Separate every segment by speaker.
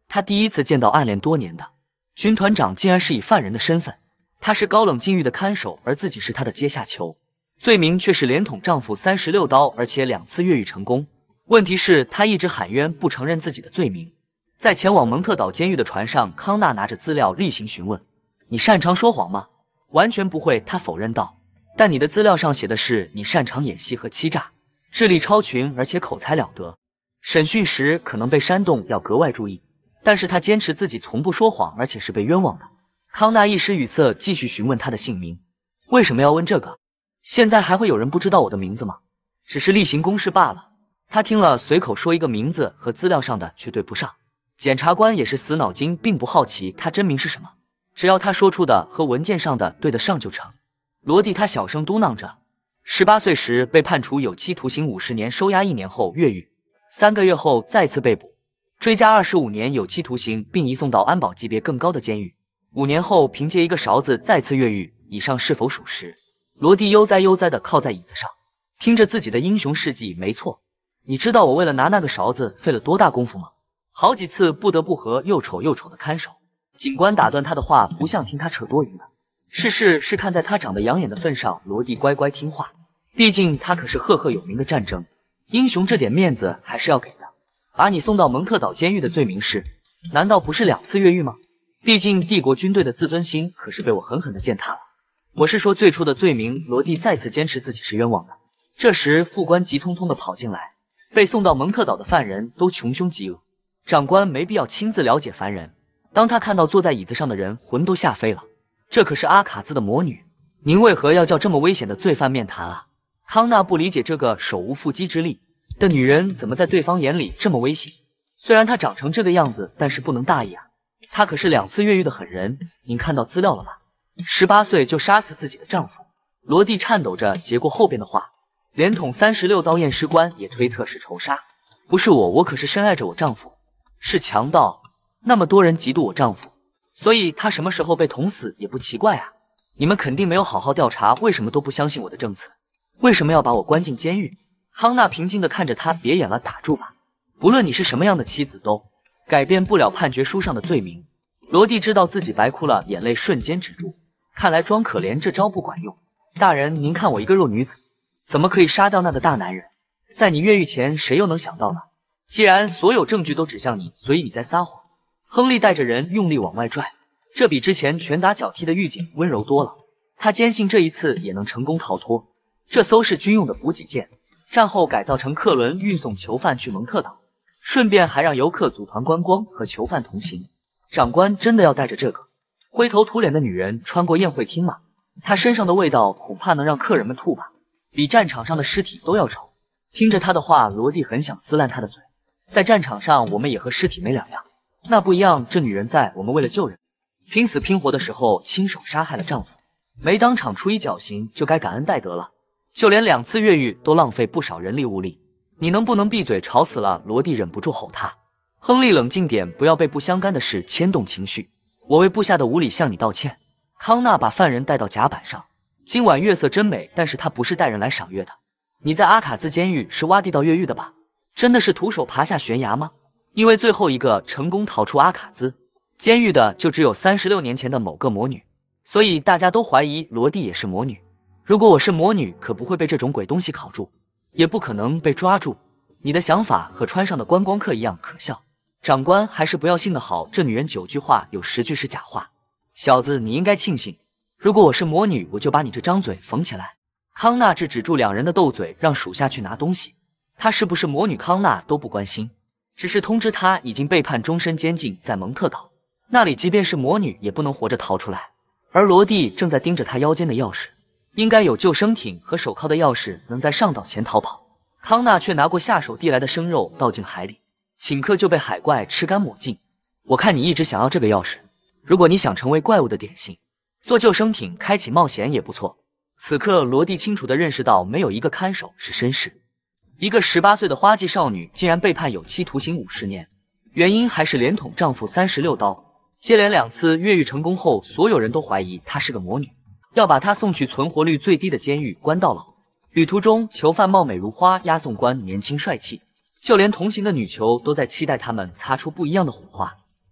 Speaker 1: 他第一次见到暗恋多年的军团长，竟然是以犯人的身份。他是高冷禁欲的看守，而自己是他的阶下囚，罪名却是连捅丈夫36刀，而且2次越狱成功。问题是，他一直喊冤，不承认自己的罪名。在前往蒙特岛监狱的船上，康纳拿着资料例行询问：“你擅长说谎吗？”“完全不会。”他否认道。“但你的资料上写的是你擅长演戏和欺诈，智力超群，而且口才了得。审讯时可能被煽动，要格外注意。”但是他坚持自己从不说谎，而且是被冤枉的。康纳一时语塞，继续询问他的姓名。“为什么要问这个？现在还会有人不知道我的名字吗？只是例行公事罢了。”他听了，随口说一个名字，和资料上的却对不上。检察官也是死脑筋，并不好奇他真名是什么，只要他说出的和文件上的对得上就成。罗蒂他小声嘟囔着，18岁时被判处有期徒刑50年，收押1年后越狱，3个月后再次被捕，追加25年有期徒刑，并移送到安保级别更高的监狱。5年后凭借一个勺子再次越狱，以上是否属实？罗蒂悠哉悠哉地靠在椅子上，听着自己的英雄事迹。没错，你知道我为了拿那个勺子费了多大功夫吗？好几次不得不和又丑又丑的看守警官打断他的话，不像听他扯多余的。世事是看在他长得养眼的份上，罗蒂乖乖听话。毕竟他可是赫赫有名的战争英雄，这点面子还是要给的。把你送到蒙特岛监狱的罪名是，难道不是2次越狱吗？毕竟帝国军队的自尊心可是被我狠狠地践踏了。我是说最初的罪名。罗蒂再次坚持自己是冤枉的。这时副官急匆匆地跑进来，被送到蒙特岛的犯人都穷凶极恶，长官没必要亲自了解凡人。当他看到坐在椅子上的人，魂都吓飞了。这可是阿卡兹的魔女，您为何要叫这么危险的罪犯面谈啊？康纳不理解这个手无缚鸡之力的女人怎么在对方眼里这么危险。虽然她长成这个样子，但是不能大意啊。她可是2次越狱的狠人，您看到资料了吧？18岁就杀死自己的丈夫。罗蒂颤抖着接过后边的话，连捅36刀，验尸官也推测是仇杀。不是我可是深爱着我丈夫。是强盗，那么多人嫉妒我丈夫，所以他什么时候被捅死也不奇怪啊。你们肯定没有好好调查，为什么都不相信我的证词？为什么要把我关进监狱？康纳平静地看着他，别演了，打住吧。不论你是什么样的妻子，都改变不了判决书上的罪名。罗蒂知道自己白哭了，眼泪瞬间止住。看来装可怜这招不管用。大人，您看我一个弱女子，怎么可以杀掉那个大男人？在你越狱前，谁又能想到呢？既然所有证据都指向你，所以你在撒谎。亨利带着人用力往外拽，这比之前拳打脚踢的狱警温柔多了。他坚信这一次也能成功逃脱。这艘是军用的补给舰，战后改造成客轮，运送囚犯去蒙特岛，顺便还让游客组团观光，和囚犯同行。长官真的要带着这个灰头土脸的女人穿过宴会厅吗？她身上的味道恐怕能让客人们吐吧，比战场上的尸体都要臭。听着他的话，罗蒂很想撕烂他的嘴。在战场上，我们也和尸体没两样。那不一样，这女人在我们为了救人，拼死拼活的时候，亲手杀害了丈夫，没当场处以绞刑，就该感恩戴德了。就连2次越狱都浪费不少人力物力，你能不能闭嘴？吵死了！罗蒂忍不住吼他。亨利，冷静点，不要被不相干的事牵动情绪。我为部下的无礼向你道歉。康纳把犯人带到甲板上。今晚月色真美，但是他不是带人来赏月的。你在阿卡兹监狱是挖地道越狱的吧？真的是徒手爬下悬崖吗？因为最后一个成功逃出阿卡兹监狱的就只有36年前的某个魔女，所以大家都怀疑罗蒂也是魔女。如果我是魔女，可不会被这种鬼东西烤住，也不可能被抓住。你的想法和川上的观光客一样可笑。长官还是不要信的好，这女人9句话有10句是假话。小子，你应该庆幸，如果我是魔女，我就把你这张嘴缝起来。康纳制止住2人的斗嘴，让属下去拿东西。他是不是魔女，康纳都不关心，只是通知他已经被判终身监禁，在蒙特岛那里，即便是魔女也不能活着逃出来。而罗蒂正在盯着他腰间的钥匙，应该有救生艇和手铐的钥匙，能在上岛前逃跑。康纳却拿过下手递来的生肉倒进海里，顷刻就被海怪吃干抹净。我看你一直想要这个钥匙，如果你想成为怪物的点心，坐救生艇开启冒险也不错。此刻罗蒂清楚地认识到，没有一个看守是绅士。一个18岁的花季少女竟然被判有期徒刑50年，原因还是连捅丈夫36刀。接连2次越狱成功后，所有人都怀疑她是个魔女，要把她送去存活率最低的监狱关到牢。旅途中，囚犯貌美如花，押送官年轻帅气，就连同行的女囚都在期待他们擦出不一样的火花。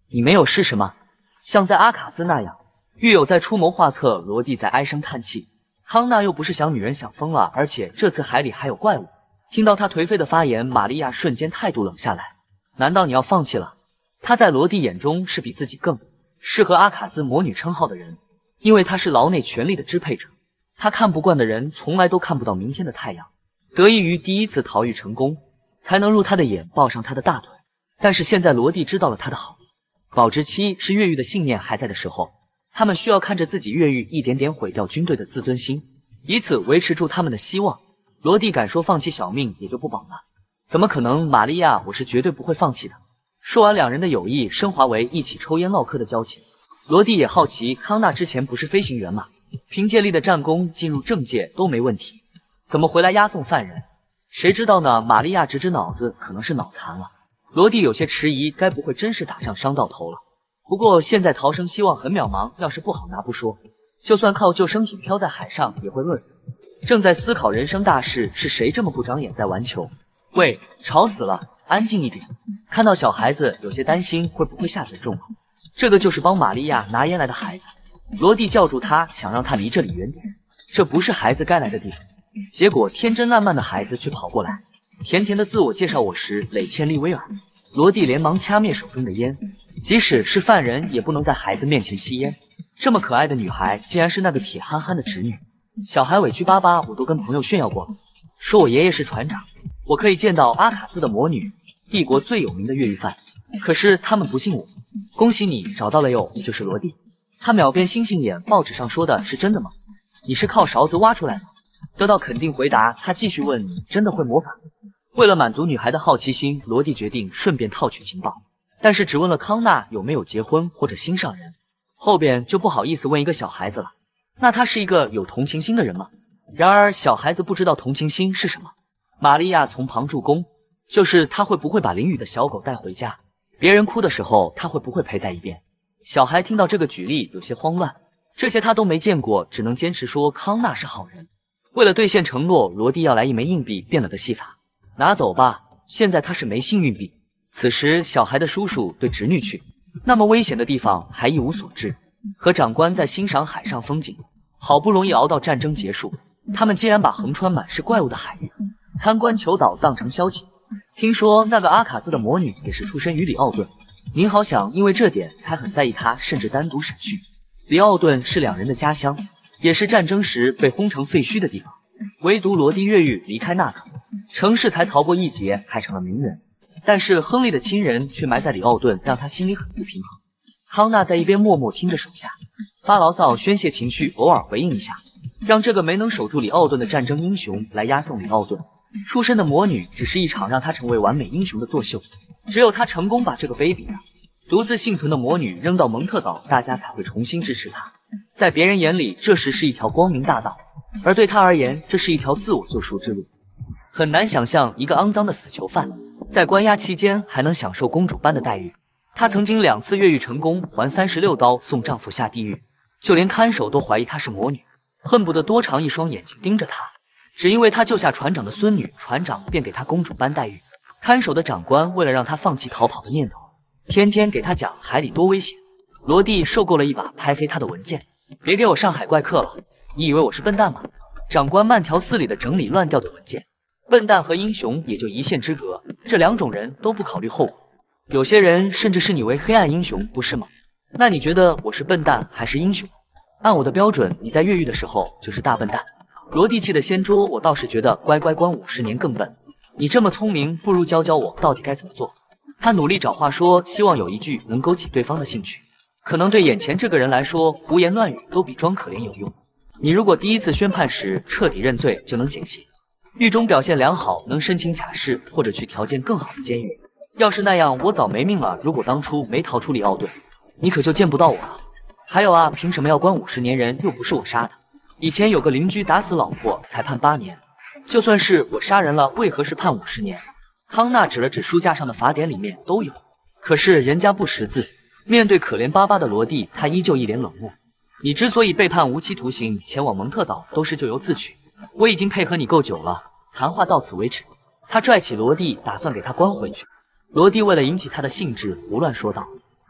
Speaker 1: 你没有试试吗？像在阿卡兹那样，狱友在出谋划策，罗蒂在唉声叹气。康纳又不是想女人想疯了，而且这次海里还有怪物。听到他颓废的发言，玛利亚瞬间态度冷下来。难道你要放弃了？她在罗蒂眼中是比自己更适合阿卡兹魔女称号的人，因为她是牢内权力的支配者。她看不惯的人从来都看不到明天的太阳。得益于第一次逃狱成功，才能入他的眼，抱上他的大腿。但是现在罗蒂知道了他的好意，保质期是越狱的信念还在的时候，他们需要看着自己越狱一点点毁掉军队的自尊心，以此维持住他们的希望。罗蒂敢说放弃小命也就不保了？怎么可能？玛利亚，我是绝对不会放弃的。说完，两人的友谊升华为一起抽烟唠嗑的交情。罗蒂也好奇，康纳之前不是飞行员吗？凭借力的战功进入政界都没问题，怎么回来押送犯人？谁知道呢？玛利亚直指脑子可能是脑残了。罗蒂有些迟疑，该不会真是打仗伤到头了？不过现在逃生希望很渺茫，要是不好拿不说，就算靠救生艇漂在海上也会饿死。正在思考人生大事，是谁这么不长眼在玩球？喂，吵死了，安静一点。看到小孩子，有些担心会不会下嘴重了。这个就是帮玛利亚拿烟来的孩子。罗蒂叫住他，想让他离这里远点，这不是孩子该来的地方。结果天真烂漫的孩子却跑过来，甜甜的自我介绍我时累千利威尔。罗蒂连忙掐灭手中的烟，即使是犯人也不能在孩子面前吸烟。这么可爱的女孩，竟然是那个铁憨憨的侄女。小孩委屈巴巴，我都跟朋友炫耀过了，说我爷爷是船长，我可以见到阿卡兹的魔女，帝国最有名的越狱犯。可是他们不信我。恭喜你找到了哟，你就是罗蒂。他秒变星星眼，报纸上说的是真的吗？你是靠勺子挖出来的？得到肯定回答，他继续问，你真的会魔法？为了满足女孩的好奇心，罗蒂决定顺便套取情报，但是只问了康纳有没有结婚或者心上人，后边就不好意思问一个小孩子了。那他是一个有同情心的人吗？然而小孩子不知道同情心是什么。玛利亚从旁助攻，就是他会不会把淋雨的小狗带回家，别人哭的时候他会不会陪在一边。小孩听到这个举例有些慌乱，这些他都没见过，只能坚持说康纳是好人。为了兑现承诺，罗蒂要来一枚硬币变了个戏法，拿走吧，现在他是没幸运币。此时小孩的叔叔对侄女去那么危险的地方还一无所知，和长官在欣赏海上风景，好不容易熬到战争结束，他们竟然把横穿满是怪物的海域参观求岛当成宵禁。听说那个阿卡兹的魔女也是出身于里奥顿，您好想因为这点才很在意她，甚至单独审讯。里奥顿是两人的家乡，也是战争时被轰成废墟的地方，唯独罗蒂越狱离开那个城市才逃过一劫，还成了名人。但是亨利的亲人却埋在里奥顿，让他心里很不平衡。康纳在一边默默听着手下发牢骚宣泄情绪，偶尔回应一下，让这个没能守住里奥顿的战争英雄来押送里奥顿。出身的魔女只是一场让他成为完美英雄的作秀，只有他成功把这个卑鄙的独自幸存的魔女扔到蒙特岛，大家才会重新支持他。在别人眼里，这时是一条光明大道，而对他而言，这是一条自我救赎之路。很难想象一个肮脏的死囚犯在关押期间还能享受公主般的待遇。她曾经2次越狱成功，还36刀送丈夫下地狱，就连看守都怀疑她是魔女，恨不得多长一双眼睛盯着她。只因为她救下船长的孙女，船长便给她公主般待遇。看守的长官为了让她放弃逃跑的念头，天天给她讲海里多危险。罗蒂受够了一把拍飞她的文件，别给我上海怪客了，你以为我是笨蛋吗？长官慢条斯理地整理乱掉的文件。笨蛋和英雄也就一线之隔，这两种人都不考虑后果。有些人甚至视你为黑暗英雄，不是吗？那你觉得我是笨蛋还是英雄？按我的标准，你在越狱的时候就是大笨蛋。罗蒂气得掀桌，我倒是觉得乖乖关50年更笨。你这么聪明，不如教教我到底该怎么做。他努力找话说，希望有一句能勾起对方的兴趣。可能对眼前这个人来说，胡言乱语都比装可怜有用。你如果第一次宣判时彻底认罪，就能减刑。狱中表现良好，能申请假释或者去条件更好的监狱。要是那样，我早没命了。如果当初没逃出里奥顿，你可就见不到我了。还有啊，凭什么要关50年人？又不是我杀的。以前有个邻居打死老婆才判8年，就算是我杀人了，为何是判50年？康纳指了指书架上的法典，里面都有。可是人家不识字，面对可怜巴巴的罗蒂，他依旧一脸冷漠。你之所以被判无期徒刑，前往蒙特岛都是咎由自取。我已经配合你够久了，谈话到此为止。他拽起罗蒂，打算给他关回去。罗蒂为了引起他的兴致，胡乱说道：“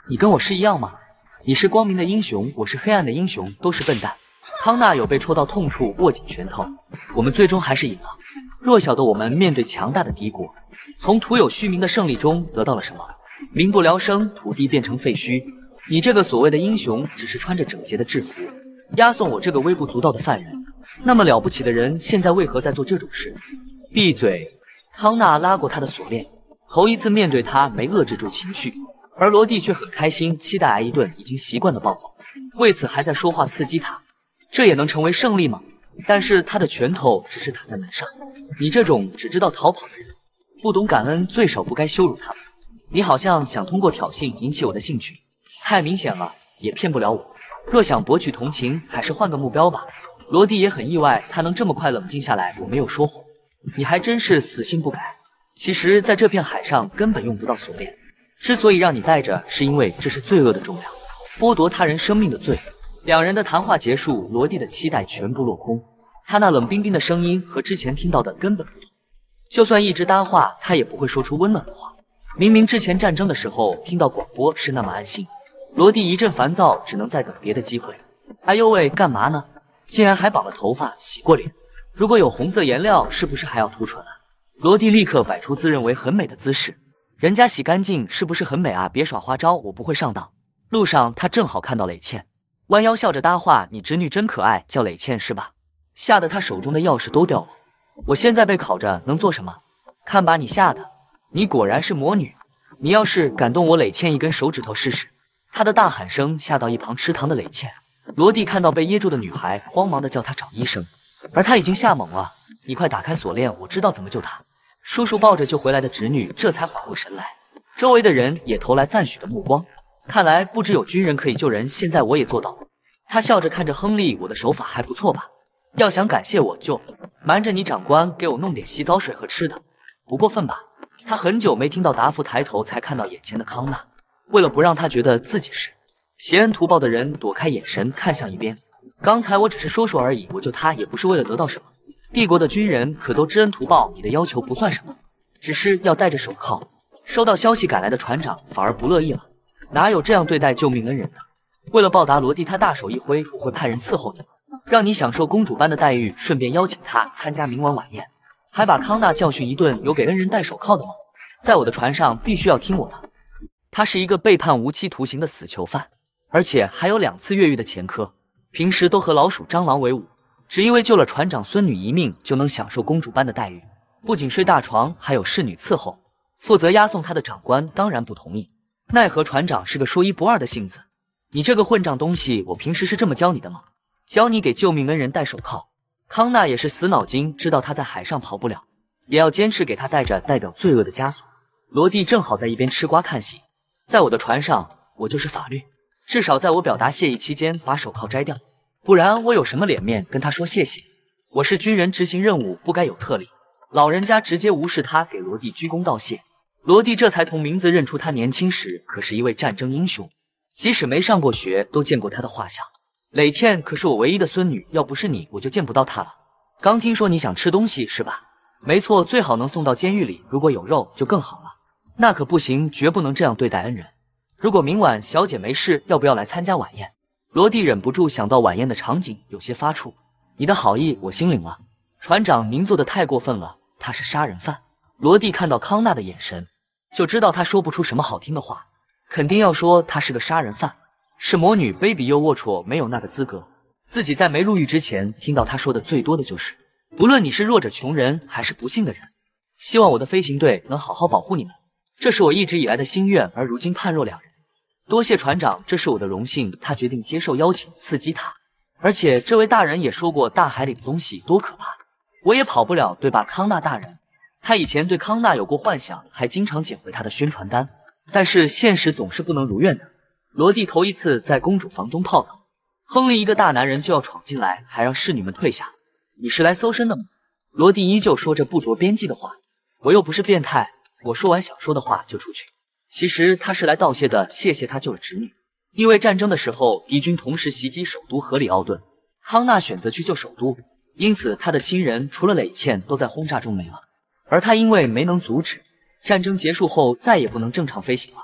Speaker 1: 你跟我是一样吗？你是光明的英雄，我是黑暗的英雄，都是笨蛋。康纳有被戳到痛处，握紧拳头。我们最终还是赢了。弱小的我们面对强大的敌国，从徒有虚名的胜利中得到了什么？民不聊生，土地变成废墟。你这个所谓的英雄，只是穿着整洁的制服，押送我这个微不足道的犯人。那么了不起的人，现在为何在做这种事？闭嘴！康纳拉过他的锁链，头一次面对他没遏制住情绪，而罗蒂却很开心，期待挨一顿已经习惯的暴走，为此还在说话刺激他。这也能成为胜利吗？但是他的拳头只是打在门上。你这种只知道逃跑的人，不懂感恩，最少不该羞辱他们。你好像想通过挑衅引起我的兴趣，太明显了，也骗不了我。若想博取同情，还是换个目标吧。罗蒂也很意外，他能这么快冷静下来，我没有说谎。你还真是死性不改。其实，在这片海上根本用不到锁链，之所以让你带着，是因为这是罪恶的重量，剥夺他人生命的罪。两人的谈话结束，罗蒂的期待全部落空。他那冷冰冰的声音和之前听到的根本不同，就算一直搭话，他也不会说出温暖的话。明明之前战争的时候听到广播是那么安心。罗蒂一阵烦躁，只能再等别的机会。哎呦喂，干嘛呢？竟然还绑了头发，洗过脸。如果有红色颜料，是不是还要涂唇啊？罗蒂立刻摆出自认为很美的姿势。人家洗干净是不是很美啊？别耍花招，我不会上当。路上他正好看到磊倩，弯腰笑着搭话：“你侄女真可爱，叫磊倩是吧？”吓得他手中的钥匙都掉了。我现在被烤着，能做什么？看把你吓的！你果然是魔女。你要是敢动我磊倩一根手指头试试！他的大喊声吓到一旁吃糖的磊倩。罗蒂看到被噎住的女孩，慌忙的叫她找医生，而他已经吓懵了。你快打开锁链，我知道怎么救她。叔叔抱着救回来的侄女，这才缓过神来。周围的人也投来赞许的目光。看来不只有军人可以救人，现在我也做到了。他笑着看着亨利，我的手法还不错吧？要想感谢我就瞒着你长官给我弄点洗澡水和吃的，不过分吧？他很久没听到答复，抬头才看到眼前的康纳。为了不让他觉得自己是挟恩图报的人，躲开眼神看向一边。刚才我只是说说而已，我救他也不是为了得到什么。帝国的军人可都知恩图报，你的要求不算什么，只是要戴着手铐。收到消息赶来的船长反而不乐意了，哪有这样对待救命恩人的？为了报答罗蒂，他大手一挥，我会派人伺候你，让你享受公主般的待遇，顺便邀请他参加明晚晚宴，还把康纳教训一顿。有给恩人戴手铐的吗？在我的船上必须要听我的。他是一个被判无期徒刑的死囚犯，而且还有2次越狱的前科，平时都和老鼠蟑螂为伍，只因为救了船长孙女一命，就能享受公主般的待遇，不仅睡大床，还有侍女伺候。负责押送他的长官当然不同意，奈何船长是个说一不二的性子。你这个混账东西，我平时是这么教你的吗？教你给救命恩人戴手铐。康纳也是死脑筋，知道他在海上跑不了，也要坚持给他戴着代表罪恶的枷锁。罗蒂正好在一边吃瓜看戏。在我的船上，我就是法律，至少在我表达谢意期间把手铐摘掉，不然我有什么脸面跟他说谢谢？我是军人，执行任务不该有特例。老人家直接无视他，给罗蒂鞠躬道谢。罗蒂这才从名字认出他年轻时可是一位战争英雄，即使没上过学，都见过他的画像。磊倩可是我唯一的孙女，要不是你，我就见不到她了。刚听说你想吃东西是吧？没错，最好能送到监狱里，如果有肉就更好了。那可不行，绝不能这样对待恩人。如果明晚小姐没事，要不要来参加晚宴？罗蒂忍不住想到晚宴的场景，有些发怵。你的好意我心领了，船长您做的太过分了，他是杀人犯。罗蒂看到康纳的眼神，就知道他说不出什么好听的话，肯定要说他是个杀人犯，是魔女卑鄙又龌龊，没有那个资格。自己在没入狱之前听到他说的最多的就是不论你是弱者穷人还是不幸的人，希望我的飞行队能好好保护你们，这是我一直以来的心愿，而如今判若两人。多谢船长，这是我的荣幸。他决定接受邀请，刺激他。而且这位大人也说过大海里的东西多可怕，我也跑不了，对吧？康纳大人，他以前对康纳有过幻想，还经常捡回他的宣传单，但是现实总是不能如愿的。罗蒂头一次在公主房中泡澡，亨利一个大男人就要闯进来，还让侍女们退下。你是来搜身的吗？罗蒂依旧说着不着边际的话，我又不是变态，我说完想说的话就出去。其实他是来道谢的，谢谢他救了侄女。因为战争的时候，敌军同时袭击首都荷里奥顿，康纳选择去救首都，因此他的亲人除了磊倩都在轰炸中没了。而他因为没能阻止，战争结束后再也不能正常飞行了。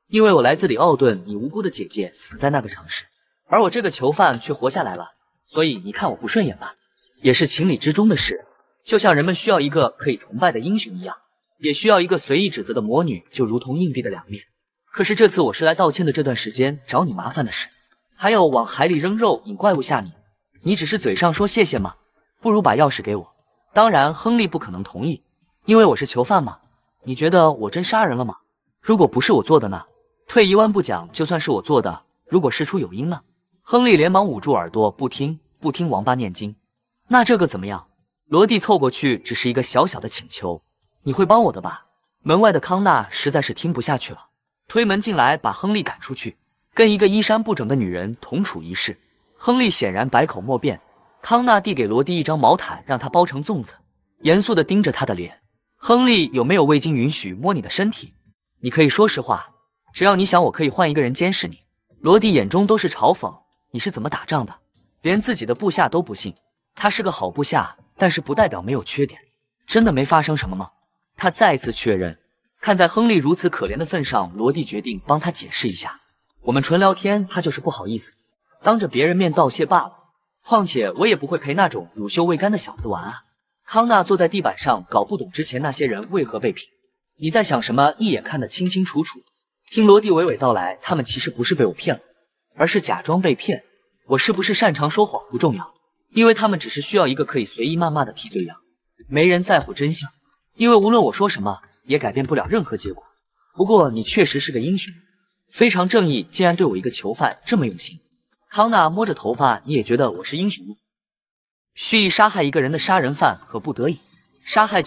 Speaker 1: 因为我来自里奥顿，你无辜的姐姐死在那个城市，而我这个囚犯却活下来了，所以你看我不顺眼吧，也是情理之中的事。就像人们需要一个可以崇拜的英雄一样，也需要一个随意指责的魔女，就如同硬币的两面。可是这次我是来道歉的，这段时间找你麻烦的事，还有往海里扔肉引怪物吓你，你只是嘴上说谢谢吗？不如把钥匙给我。当然，亨利不可能同意，因为我是囚犯嘛。你觉得我真杀人了吗？如果不是我做的呢？退一万步讲，就算是我做的，如果事出有因呢？亨利连忙捂住耳朵，不听王八念经。那这个怎么样？罗蒂凑过去，只是一个小小的请求，你会帮我的吧？门外的康纳实在是听不下去了，推门进来，把亨利赶出去，跟一个衣衫不整的女人同处一室。亨利显然百口莫辩。康纳递给罗蒂一张毛毯，让他包成粽子，严肃地盯着他的脸。亨利，有没有未经允许摸你的身体？你可以说实话，只要你想，我可以换一个人监视你。罗蒂眼中都是嘲讽，你是怎么打仗的？连自己的部下都不信。他是个好部下，但是不代表没有缺点。真的没发生什么吗？他再次确认。看在亨利如此可怜的份上，罗蒂决定帮他解释一下。我们纯聊天，他就是不好意思，当着别人面道谢罢了。况且我也不会陪那种乳臭未干的小子玩啊。康纳坐在地板上，搞不懂之前那些人为何被评。你在想什么？一眼看得清清楚楚。听罗蒂娓娓道来，他们其实不是被我骗了，而是假装被骗。我是不是擅长说谎不重要，因为他们只是需要一个可以随意谩骂的替罪羊。没人在乎真相，因为无论我说什么，也改变不了任何结果。不过你确实是个英雄，非常正义，竟然对我一个囚犯这么用心。康纳摸着头发，你也觉得我是英雄吗？蓄意杀害一个人的杀人犯和不得已杀害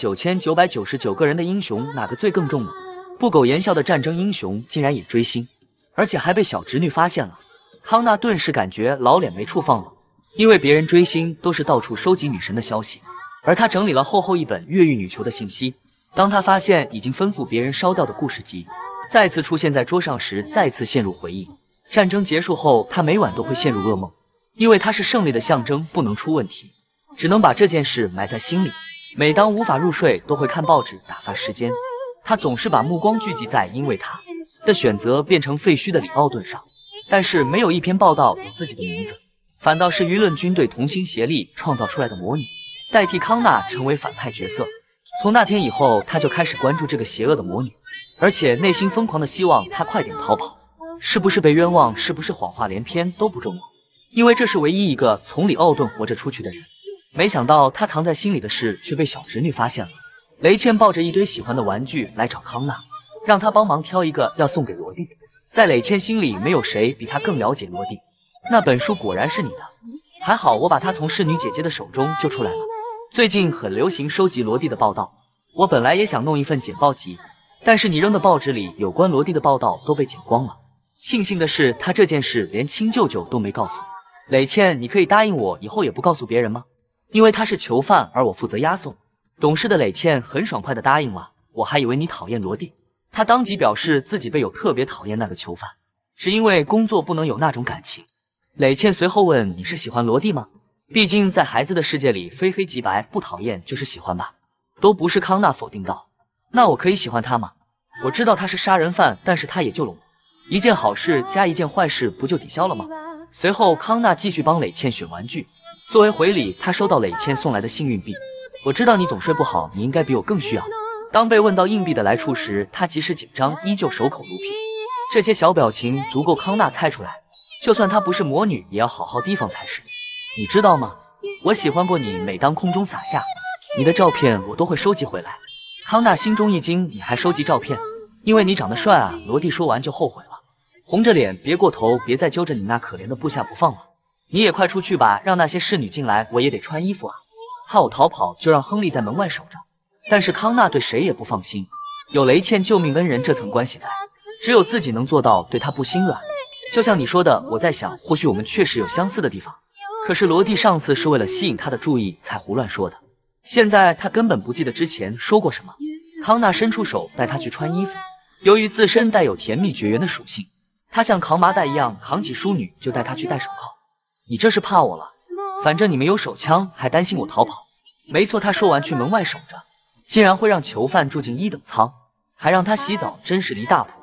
Speaker 1: 9999个人的英雄，哪个罪更重呢？不苟言笑的战争英雄竟然也追星，而且还被小侄女发现了。康纳顿时感觉老脸没处放了，因为别人追星都是到处收集女神的消息，而他整理了厚厚一本越狱女囚的信息。当他发现已经吩咐别人烧掉的故事集再次出现在桌上时，再次陷入回忆。战争结束后，他每晚都会陷入噩梦，因为他是胜利的象征，不能出问题，只能把这件事埋在心里。每当无法入睡，都会看报纸打发时间。他总是把目光聚集在因为他的选择变成废墟的里奥顿上，但是没有一篇报道有自己的名字，反倒是舆论军队同心协力创造出来的魔女，代替康纳成为反派角色。从那天以后，他就开始关注这个邪恶的魔女，而且内心疯狂的希望她快点逃跑。是不是被冤枉，是不是谎话连篇都不重要，因为这是唯一一个从里奥顿活着出去的人。没想到他藏在心里的事却被小侄女发现了。雷茜抱着一堆喜欢的玩具来找康纳，让他帮忙挑一个要送给罗蒂。在雷茜心里，没有谁比他更了解罗蒂。那本书果然是你的，还好我把它从侍女姐姐的手中救出来了。最近很流行收集罗蒂的报道，我本来也想弄一份简报集，但是你扔的报纸里有关罗蒂的报道都被剪光了。庆幸的是，他这件事连亲舅舅都没告诉我。雷茜，你可以答应我以后也不告诉别人吗？因为他是囚犯，而我负责押送。懂事的雷茜很爽快地答应了。我还以为你讨厌罗蒂，他当即表示自己背有特别讨厌那个囚犯，只因为工作不能有那种感情。雷茜随后问，你是喜欢罗蒂吗？毕竟在孩子的世界里，非黑即白，不讨厌就是喜欢吧。都不是。康纳否定道。那我可以喜欢他吗？我知道他是杀人犯，但是他也救了我。一件好事加一件坏事，不就抵消了吗？随后康纳继续帮雷茜选玩具，作为回礼，他收到雷茜送来的幸运币。我知道你总睡不好，你应该比我更需要。当被问到硬币的来处时，他即使紧张，依旧守口如瓶。这些小表情足够康纳猜出来，就算她不是魔女，也要好好提防才是。你知道吗？我喜欢过你，每当空中洒下你的照片，我都会收集回来。康纳心中一惊，你还收集照片？因为你长得帅啊！罗蒂说完就后悔了，红着脸，别过头，别再揪着你那可怜的部下不放了。你也快出去吧，让那些侍女进来，我也得穿衣服啊。怕我逃跑，就让亨利在门外守着。但是康纳对谁也不放心，有雷茜救命恩人这层关系在，只有自己能做到对他不心软。就像你说的，我在想，或许我们确实有相似的地方。可是罗蒂上次是为了吸引他的注意才胡乱说的，现在他根本不记得之前说过什么。康纳伸出手带他去穿衣服，由于自身带有甜蜜绝缘的属性，他像扛麻袋一样扛起淑女就带她去戴手铐。你这是怕我了？反正你们有手枪，还担心我逃跑？没错，他说完去门外守着，竟然会让囚犯住进1等舱，还让他洗澡，真是离大谱。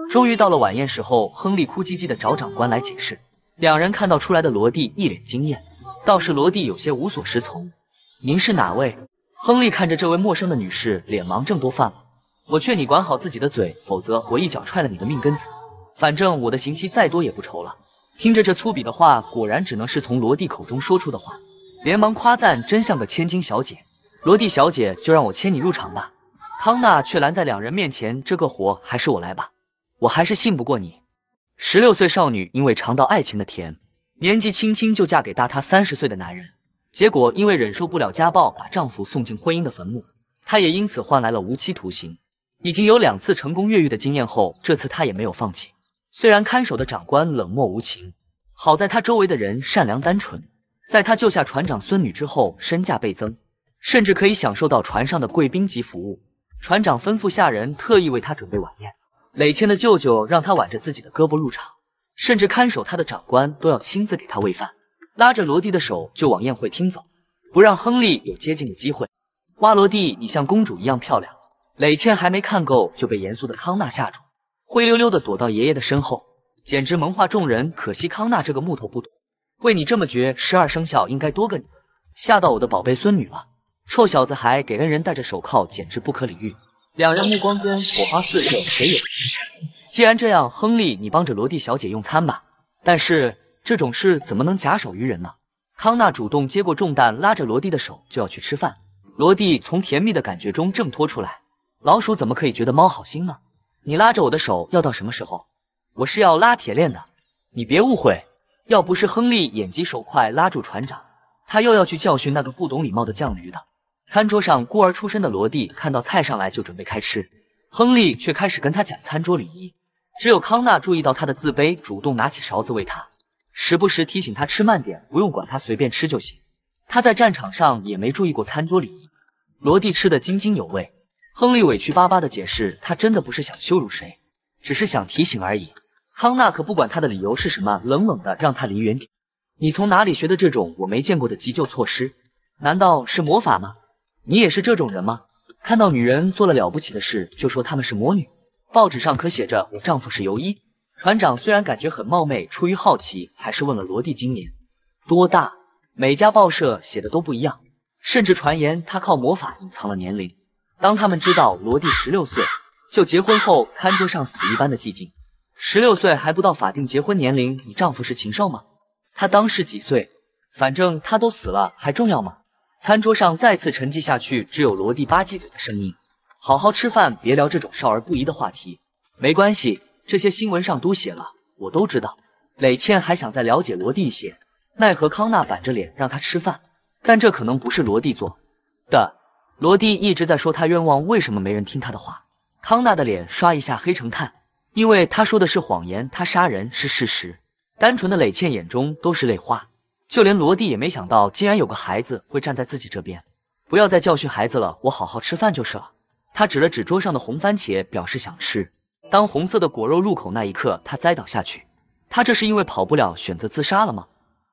Speaker 1: 终于到了晚宴时候，亨利哭唧唧的找长官来解释。两人看到出来的罗蒂一脸惊艳，倒是罗蒂有些无所适从。您是哪位？亨利看着这位陌生的女士，脸忙挣多饭了。我劝你管好自己的嘴，否则我一脚踹了你的命根子。反正我的刑期再多也不愁了。听着这粗鄙的话，果然只能是从罗蒂口中说出的话，连忙夸赞真像个千金小姐。罗蒂小姐，就让我牵你入场吧。康纳却拦在两人面前，这个活还是我来吧，我还是信不过你。16岁少女因为尝到爱情的甜，年纪轻轻就嫁给大她30岁的男人，结果因为忍受不了家暴，把丈夫送进婚姻的坟墓，她也因此换来了无期徒刑。已经有2次成功越狱的经验后，这次她也没有放弃。虽然看守的长官冷漠无情，好在她周围的人善良单纯。在她救下船长孙女之后，身价倍增，甚至可以享受到船上的贵宾级服务。船长吩咐下人特意为她准备晚宴，磊谦的舅舅让她挽着自己的胳膊入场，甚至看守她的长官都要亲自给她喂饭，拉着罗蒂的手就往宴会厅走，不让亨利有接近的机会。哇，罗蒂，你像公主一样漂亮。磊谦还没看够，就被严肃的康纳吓住，灰溜溜的躲到爷爷的身后，简直萌化众人。可惜康纳这个木头不懂，为你这么绝，12生肖应该多个你，吓到我的宝贝孙女了。臭小子还给恩人戴着手铐，简直不可理喻。两人目光间火花四射，谁也不行。既然这样，亨利，你帮着罗蒂小姐用餐吧。但是这种事怎么能假手于人呢？康纳主动接过重担，拉着罗蒂的手就要去吃饭。罗蒂从甜蜜的感觉中挣脱出来，老鼠怎么可以觉得猫好心呢？你拉着我的手要到什么时候？我是要拉铁链的，你别误会。要不是亨利眼疾手快拉住船长，他又要去教训那个不懂礼貌的犟驴的。餐桌上，孤儿出身的罗蒂看到菜上来就准备开吃，亨利却开始跟他讲餐桌礼仪。只有康纳注意到他的自卑，主动拿起勺子喂他，时不时提醒他吃慢点，不用管他，随便吃就行。他在战场上也没注意过餐桌礼仪。罗蒂吃得津津有味，亨利委屈巴巴的解释，他真的不是想羞辱谁，只是想提醒而已。康纳可不管他的理由是什么，冷冷的让他离远点。你从哪里学的这种我没见过的急救措施？难道是魔法吗？你也是这种人吗？看到女人做了了不起的事就说她们是魔女，报纸上可写着我丈夫是游医。船长虽然感觉很冒昧，出于好奇还是问了罗蒂今年多大。每家报社写的都不一样，甚至传言他靠魔法隐藏了年龄。当他们知道罗蒂16岁就结婚后，餐桌上死一般的寂静。16岁还不到法定结婚年龄，你丈夫是禽兽吗？他当时几岁？反正他都死了，还重要吗？餐桌上再次沉寂下去，只有罗蒂吧唧嘴的声音。好好吃饭，别聊这种少儿不宜的话题。没关系，这些新闻上都写了，我都知道。磊谦还想再了解罗蒂一些，奈何康纳板着脸让他吃饭，但这可能不是罗蒂做的。罗蒂一直在说他冤枉，为什么没人听他的话？康纳的脸刷一下黑成炭，因为他说的是谎言，他杀人是事实。单纯的磊谦眼中都是泪花，就连罗蒂也没想到，竟然有个孩子会站在自己这边。不要再教训孩子了，我好好吃饭就是了。他指了指桌上的红番茄，表示想吃。当红色的果肉入口那一刻，他栽倒下去。他这是因为跑不了，选择自杀了吗？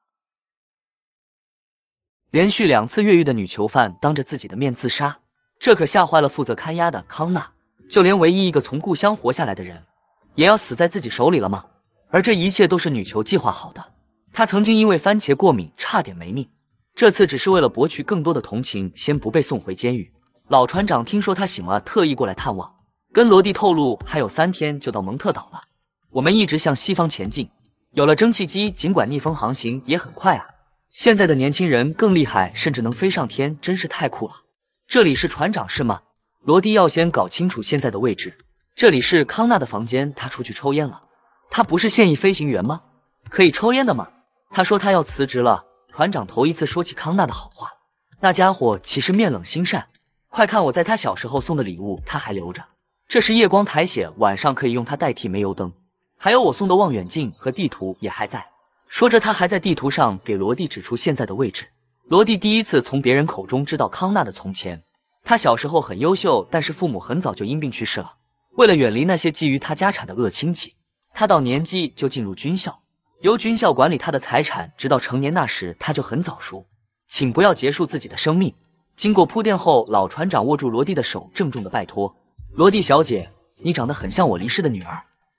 Speaker 1: 连续2次越狱的女囚犯当着自己的面自杀，这可吓坏了负责看押的康纳。就连唯一一个从故乡活下来的人，也要死在自己手里了吗？而这一切都是女囚计划好的。她曾经因为番茄过敏差点没命，这次只是为了博取更多的同情，先不被送回监狱。老船长听说她醒了，特意过来探望，跟罗蒂透露还有3天就到蒙特岛了。我们一直向西方前进，有了蒸汽机，尽管逆风航行也很快啊。现在的年轻人更厉害，甚至能飞上天，真是太酷了。这里是船长室吗？罗蒂要先搞清楚现在的位置。这里是康纳的房间，他出去抽烟了。他不是现役飞行员吗？可以抽烟的吗？他说他要辞职了。船长头一次说起康纳的好话。那家伙其实面冷心善，快看我在他小时候送的礼物，他还留着。这是夜光台写，晚上可以用它代替煤油灯。还有我送的望远镜和地图也还在。说着他还在地图上给罗蒂指出现在的位置。罗蒂第一次从别人口中知道康纳的从前。他小时候很优秀，但是父母很早就因病去世了。为了远离那些觊觎他家产的恶亲戚，他到年纪就进入军校，由军校管理他的财产，直到成年那时他就很早熟。请不要结束自己的生命。经过铺垫后，老船长握住罗蒂的手，郑重的拜托：罗蒂小姐，你长得很像我离世的女儿。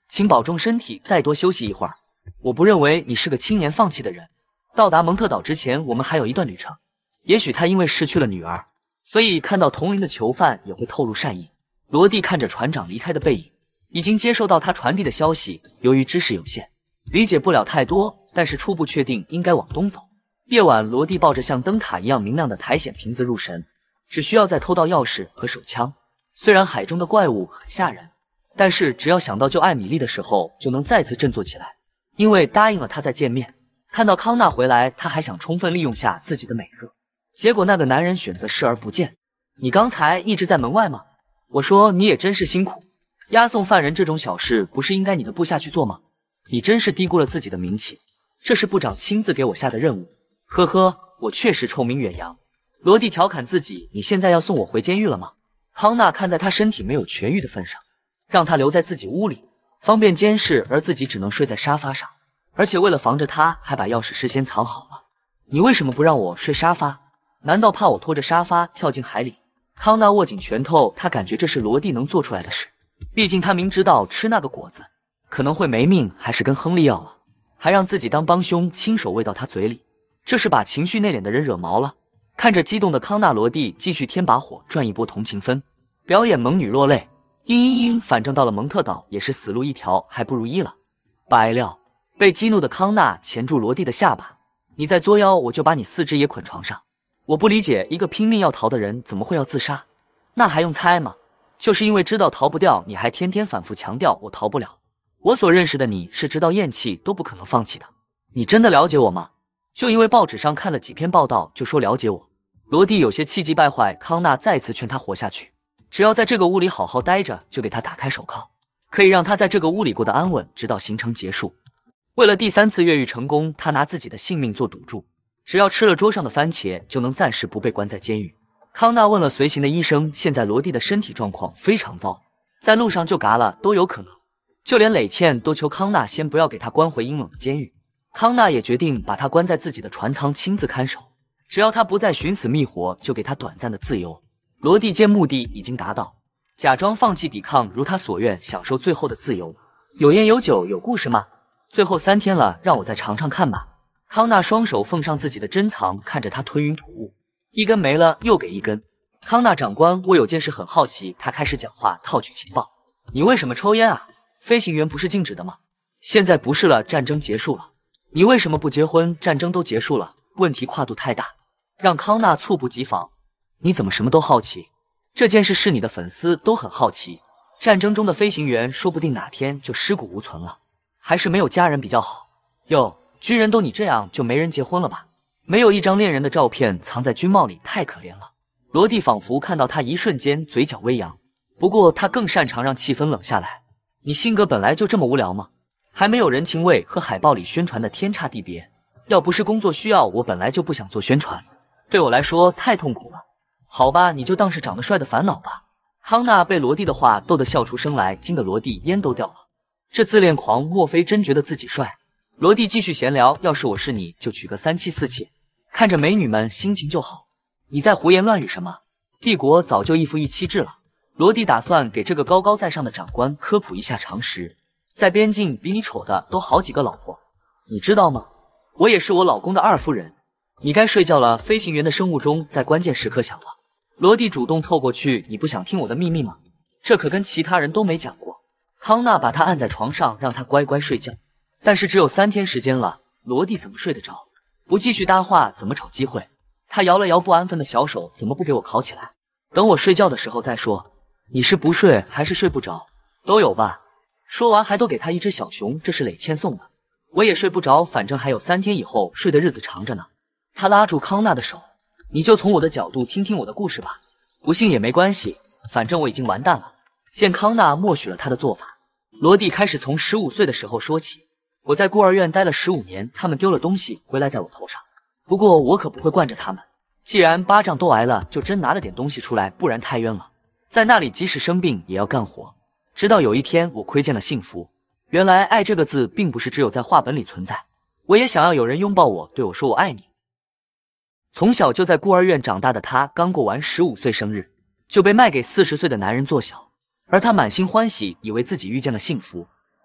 Speaker 1: 请保重身体，再多休息一会儿。我不认为你是个轻言放弃的人。到达蒙特岛之前，我们还有一段旅程。也许他因为失去了女儿，所以看到同龄的囚犯也会透露善意。罗蒂看着船长离开的背影，已经接受到他传递的消息，由于知识有限，理解不了太多，但是初步确定应该往东走。夜晚，罗蒂抱着像灯塔一样明亮的苔藓瓶子入神，只需要再偷到钥匙和手枪。虽然海中的怪物很吓人，但是只要想到救艾米丽的时候，就能再次振作起来。因为答应了他再见面，看到康纳回来，他还想充分利用下自己的美色。结果那个男人选择视而不见。你刚才一直在门外吗？我说你也真是辛苦，押送犯人这种小事不是应该你的部下去做吗？你真是低估了自己的名气，这是部长亲自给我下的任务。呵呵，我确实臭名远扬。罗蒂调侃自己，你现在要送我回监狱了吗？康纳看在他身体没有痊愈的份上，让他留在自己屋里，方便监视，而自己只能睡在沙发上，而且为了防着他，还把钥匙事先藏好了。你为什么不让我睡沙发？难道怕我拖着沙发跳进海里？康纳握紧拳头，他感觉这是罗蒂能做出来的事。毕竟他明知道吃那个果子可能会没命，还是跟亨利要了，还让自己当帮凶亲手喂到他嘴里，这是把情绪内敛的人惹毛了。看着激动的康纳，罗蒂继续添把火，赚一波同情分，表演猛女落泪。反正到了蒙特岛也是死路一条，还不如一了。白料。被激怒的康纳钳住罗蒂的下巴，你再作妖，我就把你四肢也捆床上。我不理解，一个拼命要逃的人怎么会要自杀？那还用猜吗？就是因为知道逃不掉，你还天天反复强调我逃不了。我所认识的你是直到咽气都不可能放弃的。你真的了解我吗？就因为报纸上看了几篇报道就说了解我？罗蒂有些气急败坏，康纳再次劝他活下去，只要在这个屋里好好待着，就给他打开手铐，可以让他在这个屋里过得安稳，直到行程结束。为了第3次越狱成功，他拿自己的性命做赌注，只要吃了桌上的番茄，就能暂时不被关在监狱。康纳问了随行的医生，现在罗蒂的身体状况非常糟，在路上就嘎了都有可能。就连磊茜都求康纳先不要给他关回阴冷的监狱。康纳也决定把他关在自己的船舱亲自看守，只要他不再寻死觅活，就给他短暂的自由。罗蒂见目的已经达到，假装放弃抵抗，如他所愿享受最后的自由。有烟有酒有故事吗？最后3天了，让我再尝尝看吧。康纳双手奉上自己的珍藏，看着他吞云吐雾，一根没了又给一根。康纳长官，我有件事很好奇。他开始讲话，套取情报。你为什么抽烟啊？飞行员不是禁止的吗？现在不是了，战争结束了。你为什么不结婚？战争都结束了，问题跨度太大，让康纳猝不及防。你怎么什么都好奇？这件事是你的粉丝都很好奇。战争中的飞行员说不定哪天就尸骨无存了，还是没有家人比较好。哟，军人都你这样，就没人结婚了吧？没有一张恋人的照片藏在军帽里，太可怜了。罗蒂仿佛看到他一瞬间嘴角微扬，不过他更擅长让气氛冷下来。你性格本来就这么无聊吗？还没有人情味，和海报里宣传的天差地别。要不是工作需要，我本来就不想做宣传，对我来说太痛苦了。好吧，你就当是长得帅的烦恼吧。康纳被罗蒂的话逗得笑出声来，惊得罗蒂烟都掉了。这自恋狂莫非真觉得自己帅？罗蒂继续闲聊，要是我是你，就娶个3妻4妾，看着美女们心情就好。你在胡言乱语什么？帝国早就一夫一妻制了。罗蒂打算给这个高高在上的长官科普一下常识，在边境比你丑的都好几个老婆，你知道吗？我也是我老公的2夫人。你该睡觉了，飞行员的生物钟在关键时刻响了。罗蒂主动凑过去，你不想听我的秘密吗？这可跟其他人都没讲过。康纳把他按在床上，让他乖乖睡觉。但是只有3天时间了，罗蒂怎么睡得着？不继续搭话，怎么找机会？他摇了摇不安分的小手，怎么不给我铐起来？等我睡觉的时候再说。你是不睡还是睡不着？都有吧。说完还多给他一只小熊，这是磊茜送的。我也睡不着，反正还有3天以后，睡的日子长着呢。他拉住康纳的手，你就从我的角度听听我的故事吧，不信也没关系，反正我已经完蛋了。见康纳默许了他的做法，罗蒂开始从15岁的时候说起。我在孤儿院待了15年，他们丢了东西回来在我头上，不过我可不会惯着他们。既然巴掌都挨了，就真拿了点东西出来，不然太冤了。在那里即使生病也要干活。直到有一天我窥见了幸福，原来爱这个字并不是只有在话本里存在，我也想要有人拥抱我，对我说我爱你。从小就在孤儿院长大的他，刚过完15岁生日，就被卖给40岁的男人做小，而他满心欢喜，以为自己遇见了幸福。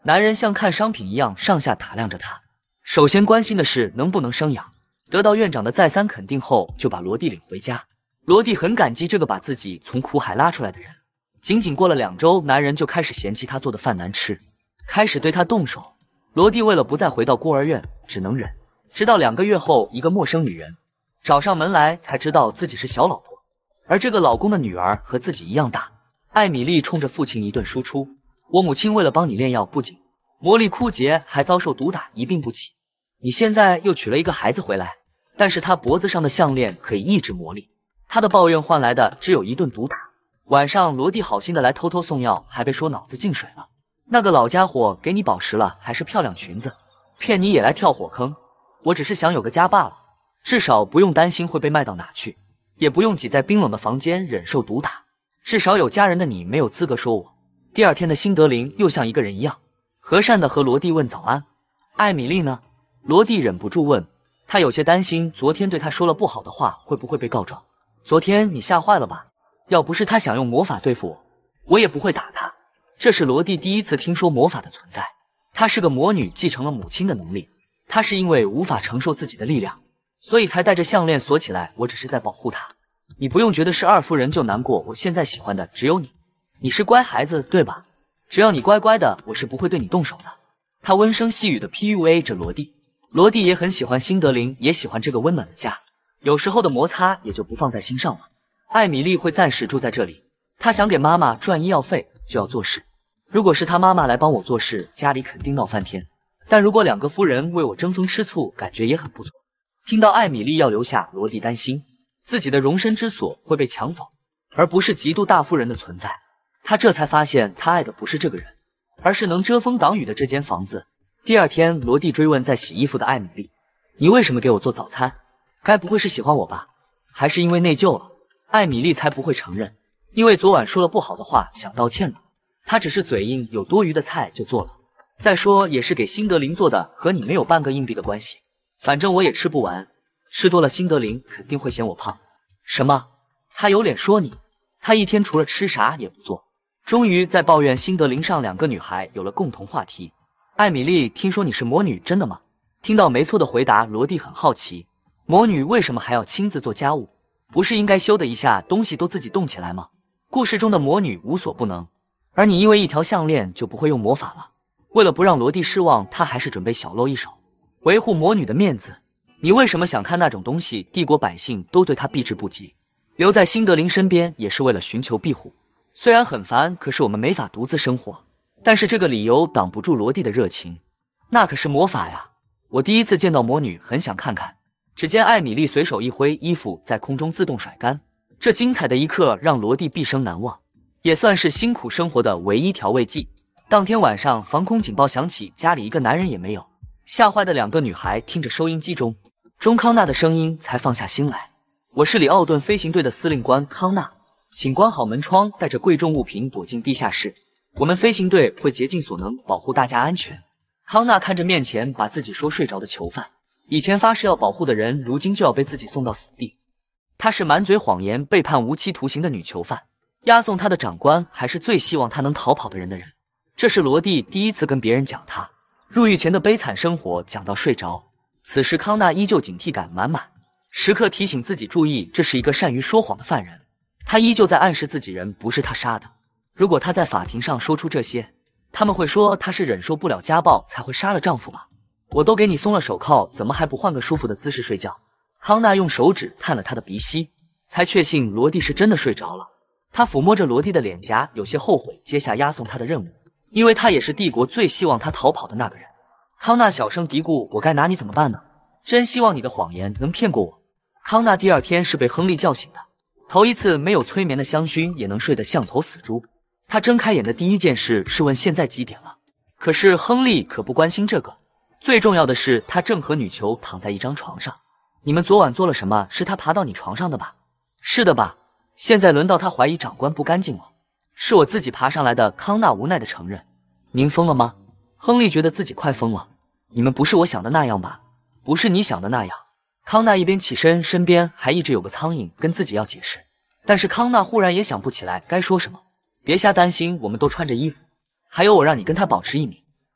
Speaker 1: 男人像看商品一样上下打量着她，首先关心的是能不能生养。得到院长的再三肯定后，就把罗蒂领回家。罗蒂很感激这个把自己从苦海拉出来的人。仅仅过了2周，男人就开始嫌弃他做的饭难吃，开始对他动手。罗蒂为了不再回到孤儿院，只能忍。直到2个月后，一个陌生女人找上门来，才知道自己是小老婆，而这个老公的女儿和自己一样大。艾米丽冲着父亲一顿输出：“我母亲为了帮你炼药，不仅魔力枯竭，还遭受毒打，一病不起。你现在又娶了一个孩子回来，但是他脖子上的项链可以抑制魔力。”他的抱怨换来的只有一顿毒打。晚上，罗蒂好心的来偷偷送药，还被说脑子进水了。那个老家伙给你宝石了，还是漂亮裙子，骗你也来跳火坑。我只是想有个家罢了，至少不用担心会被卖到哪去，也不用挤在冰冷的房间忍受毒打。至少有家人的你没有资格说我。第2天的辛德林又像一个人一样，和善的和罗蒂问早安。艾米丽呢？罗蒂忍不住问。他有些担心，昨天对他说了不好的话，会不会被告状？昨天你吓坏了吧？要不是他想用魔法对付我，我也不会打他。这是罗蒂第一次听说魔法的存在。她是个魔女，继承了母亲的能力。她是因为无法承受自己的力量，所以才带着项链锁起来。我只是在保护她。你不用觉得是2夫人就难过，我现在喜欢的只有你。你是乖孩子，对吧？只要你乖乖的，我是不会对你动手的。他温声细语的 PUA 着罗蒂。罗蒂也很喜欢辛德林，也喜欢这个温暖的家。有时候的摩擦也就不放在心上了。艾米丽会暂时住在这里，她想给妈妈赚医药费，就要做事。如果是她妈妈来帮我做事，家里肯定闹翻天。但如果2个夫人为我争风吃醋，感觉也很不错。听到艾米丽要留下，罗蒂担心自己的容身之所会被抢走，而不是嫉妒大夫人的存在。他这才发现，他爱的不是这个人，而是能遮风挡雨的这间房子。第2天，罗蒂追问在洗衣服的艾米丽：“你为什么给我做早餐？该不会是喜欢我吧？还是因为内疚了？”艾米丽才不会承认，因为昨晚说了不好的话，想道歉了。她只是嘴硬，有多余的菜就做了。再说也是给辛德林做的，和你没有半个硬币的关系。反正我也吃不完，吃多了辛德林肯定会嫌我胖。什么？他有脸说你？他一天除了吃啥也不做。终于在抱怨辛德林上2个女孩有了共同话题。艾米丽，听说你是魔女，真的吗？听到没错的回答，罗蒂很好奇，魔女为什么还要亲自做家务？不是应该咻的一下东西都自己动起来吗？故事中的魔女无所不能，而你因为一条项链就不会用魔法了。为了不让罗蒂失望，他还是准备小露一手，维护魔女的面子。你为什么想看那种东西？帝国百姓都对他避之不及，留在辛德林身边也是为了寻求庇护。虽然很烦，可是我们没法独自生活。但是这个理由挡不住罗蒂的热情，那可是魔法呀！我第一次见到魔女，很想看看。只见艾米丽随手一挥，衣服在空中自动甩干。这精彩的一刻让罗蒂毕生难忘，也算是辛苦生活的唯一调味剂。当天晚上，防空警报响起，家里一个男人也没有。吓坏的2个女孩听着收音机中康纳的声音，才放下心来。我是里奥顿飞行队的司令官康纳，请关好门窗，带着贵重物品躲进地下室。我们飞行队会竭尽所能保护大家安全。康纳看着面前把自己说睡着的囚犯，以前发誓要保护的人，如今就要被自己送到死地。她是满嘴谎言被判无期徒刑的女囚犯，押送她的长官还是最希望她能逃跑的人。这是罗蒂第一次跟别人讲她入狱前的悲惨生活，讲到睡着。此时康纳依旧警惕感满满，时刻提醒自己注意，这是一个善于说谎的犯人。他依旧在暗示自己人不是他杀的。如果他在法庭上说出这些，他们会说他是忍受不了家暴才会杀了丈夫吧？我都给你松了手铐，怎么还不换个舒服的姿势睡觉？康纳用手指探了他的鼻息，才确信罗蒂是真的睡着了。他抚摸着罗蒂的脸颊，有些后悔接下押送他的任务，因为他也是帝国最希望他逃跑的那个人。康纳小声嘀咕：“我该拿你怎么办呢？真希望你的谎言能骗过我。”康纳第2天是被亨利叫醒的，头一次没有催眠的香薰也能睡得像头死猪。他睁开眼的第一件事是问现在几点了，可是亨利可不关心这个，最重要的是他正和女囚躺在一张床上。你们昨晚做了什么？是他爬到你床上的吧？是的吧？现在轮到他怀疑长官不干净了。是我自己爬上来的，康纳无奈地承认。您疯了吗？亨利觉得自己快疯了。你们不是我想的那样吧？不是你想的那样。康纳一边起身，身边还一直有个苍蝇跟自己要解释，但是康纳忽然也想不起来该说什么。别瞎担心，我们都穿着衣服，还有我让你跟他保持1米。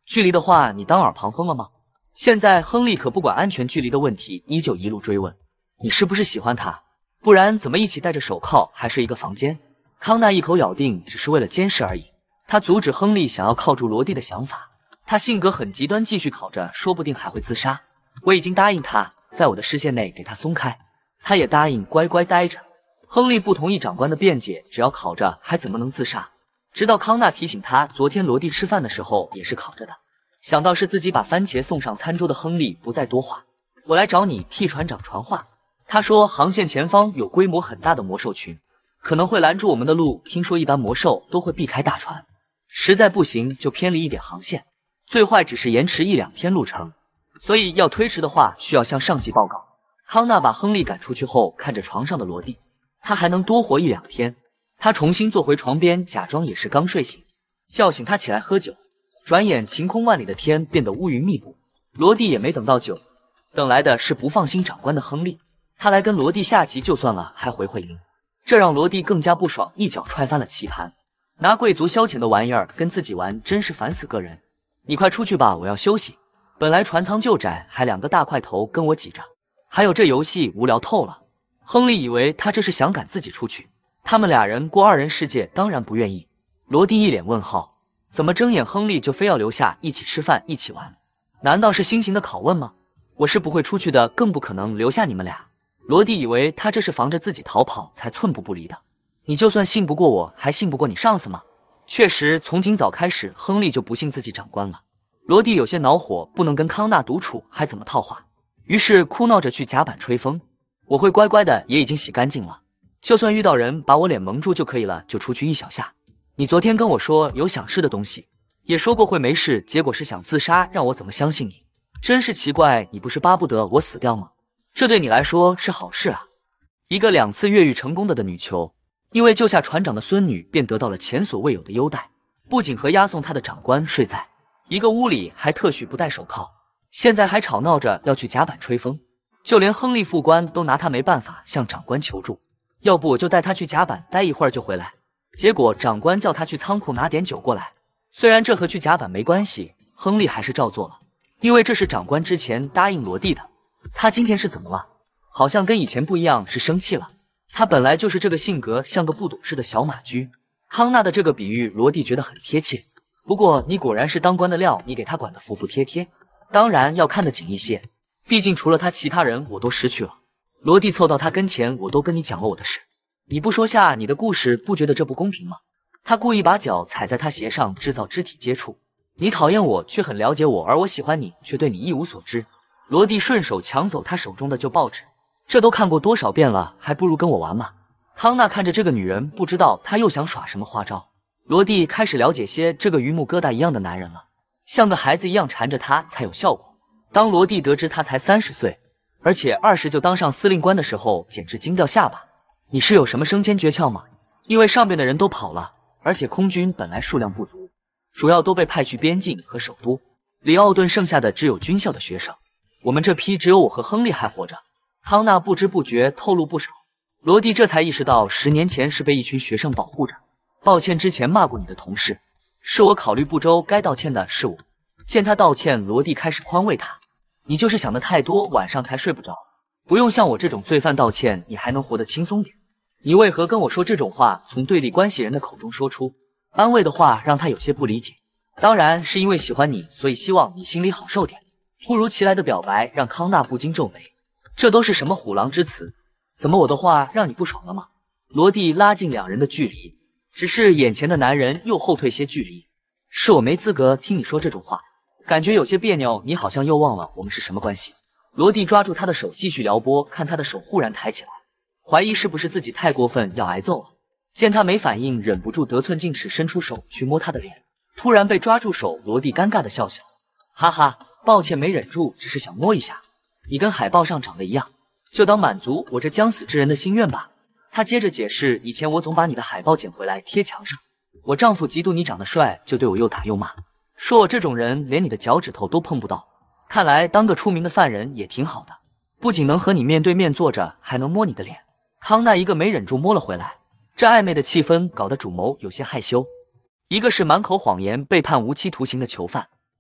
Speaker 1: 距离的话，你当耳旁风了吗？现在亨利可不管安全距离的问题，依旧一路追问：你是不是喜欢他？不然怎么一起戴着手铐还睡一个房间？康纳一口咬定只是为了监视而已。他阻止亨利想要铐住罗蒂的想法。他性格很极端，继续铐着，说不定还会自杀。我已经答应他，在我的视线内给他松开，他也答应乖乖待着。亨利不同意长官的辩解，只要铐着还怎么能自杀？直到康纳提醒他，昨天罗蒂吃饭的时候也是铐着的。想到是自己把番茄送上餐桌的亨利不再多话。我来找你替船长传话，他说航线前方有规模很大的魔兽群，可能会拦住我们的路，听说一般魔兽都会避开大船，实在不行就偏离一点航线，最坏只是延迟1-2天路程，所以要推迟的话需要向上级报告。康纳把亨利赶出去后，看着床上的罗蒂，他还能多活1-2天。他重新坐回床边，假装也是刚睡醒，叫醒他起来喝酒。转眼晴空万里的天变得乌云密布，罗蒂也没等到酒，等来的是不放心长官的亨利。他来跟罗蒂下棋就算了，还回营，这让罗蒂更加不爽，一脚踹翻了棋盘。拿贵族消遣的玩意儿跟自己玩，真是烦死个人。你快出去吧，我要休息。本来船舱就窄，还2个大块头跟我挤着，还有这游戏无聊透了。亨利以为他这是想赶自己出去，他们俩人过2人世界，当然不愿意。罗蒂一脸问号，怎么睁眼亨利就非要留下一起吃饭一起玩？难道是新型的拷问吗？我是不会出去的，更不可能留下你们俩。罗蒂以为他这是防着自己逃跑才寸步不离的。你就算信不过我，还信不过你上司吗？确实，从今早开始，亨利就不信自己长官了。罗蒂有些恼火，不能跟康纳独处，还怎么套话？于是哭闹着去甲板吹风。我会乖乖的，也已经洗干净了，就算遇到人把我脸蒙住就可以了，就出去一小下。你昨天跟我说有想吃的东西，也说过会没事，结果是想自杀，让我怎么相信你？真是奇怪，你不是巴不得我死掉吗？这对你来说是好事啊。一个2次越狱成功的女囚，因为救下船长的孙女，便得到了前所未有的优待，不仅和押送她的长官睡在一个屋里，还特许不戴手铐，现在还吵闹着要去甲板吹风。就连亨利副官都拿他没办法，向长官求助，要不我就带他去甲板待一会儿就回来。结果长官叫他去仓库拿点酒过来，虽然这和去甲板没关系，亨利还是照做了，因为这是长官之前答应罗蒂的。他今天是怎么了？好像跟以前不一样，是生气了。他本来就是这个性格，像个不懂事的小马驹。康纳的这个比喻，罗蒂觉得很贴切。不过你果然是当官的料，你给他管得服服帖帖，当然要看得紧一些，毕竟除了他，其他人我都失去了。罗蒂凑到他跟前，我都跟你讲了我的事，你不说下你的故事，不觉得这不公平吗？他故意把脚踩在他鞋上，制造肢体接触。你讨厌我，却很了解我，而我喜欢你，却对你一无所知。罗蒂顺手抢走他手中的旧报纸，这都看过多少遍了，还不如跟我玩嘛。康纳看着这个女人，不知道她又想耍什么花招。罗蒂开始了解些这个榆木疙瘩一样的男人了，像个孩子一样缠着他才有效果。当罗蒂得知他才30岁，而且20就当上司令官的时候，简直惊掉下巴。你是有什么升迁诀窍吗？因为上边的人都跑了，而且空军本来数量不足，主要都被派去边境和首都里奥顿，剩下的只有军校的学生。我们这批只有我和亨利还活着。康纳不知不觉透露不少。罗蒂这才意识到10年前是被一群学生保护着。抱歉之前骂过你的同事，是我考虑不周，该道歉的是我。见他道歉，罗蒂开始宽慰他，你就是想的太多，晚上才睡不着，不用像我这种罪犯道歉，你还能活得轻松点。你为何跟我说这种话，从对立关系人的口中说出安慰的话，让他有些不理解。当然是因为喜欢你，所以希望你心里好受点。突如其来的表白让康纳不禁皱眉，这都是什么虎狼之词？怎么我的话让你不爽了吗？罗蒂拉近2人的距离，只是眼前的男人又后退些距离。是我没资格听你说这种话，感觉有些别扭，你好像又忘了我们是什么关系。罗蒂抓住他的手继续撩拨，看他的手忽然抬起来，怀疑是不是自己太过分要挨揍了。见他没反应，忍不住得寸进尺，伸出手去摸他的脸。突然被抓住手，罗蒂尴尬的笑笑，哈哈，抱歉没忍住，只是想摸一下。你跟海报上长得一样，就当满足我这将死之人的心愿吧。他接着解释，以前我总把你的海报捡回来贴墙上，我丈夫嫉妒你长得帅，就对我又打又骂，说我这种人连你的脚趾头都碰不到。看来当个出名的犯人也挺好的，不仅能和你面对面坐着，还能摸你的脸。康纳一个没忍住摸了回来，这暧昧的气氛搞得主谋有些害羞。一个是满口谎言被判无期徒刑的囚犯，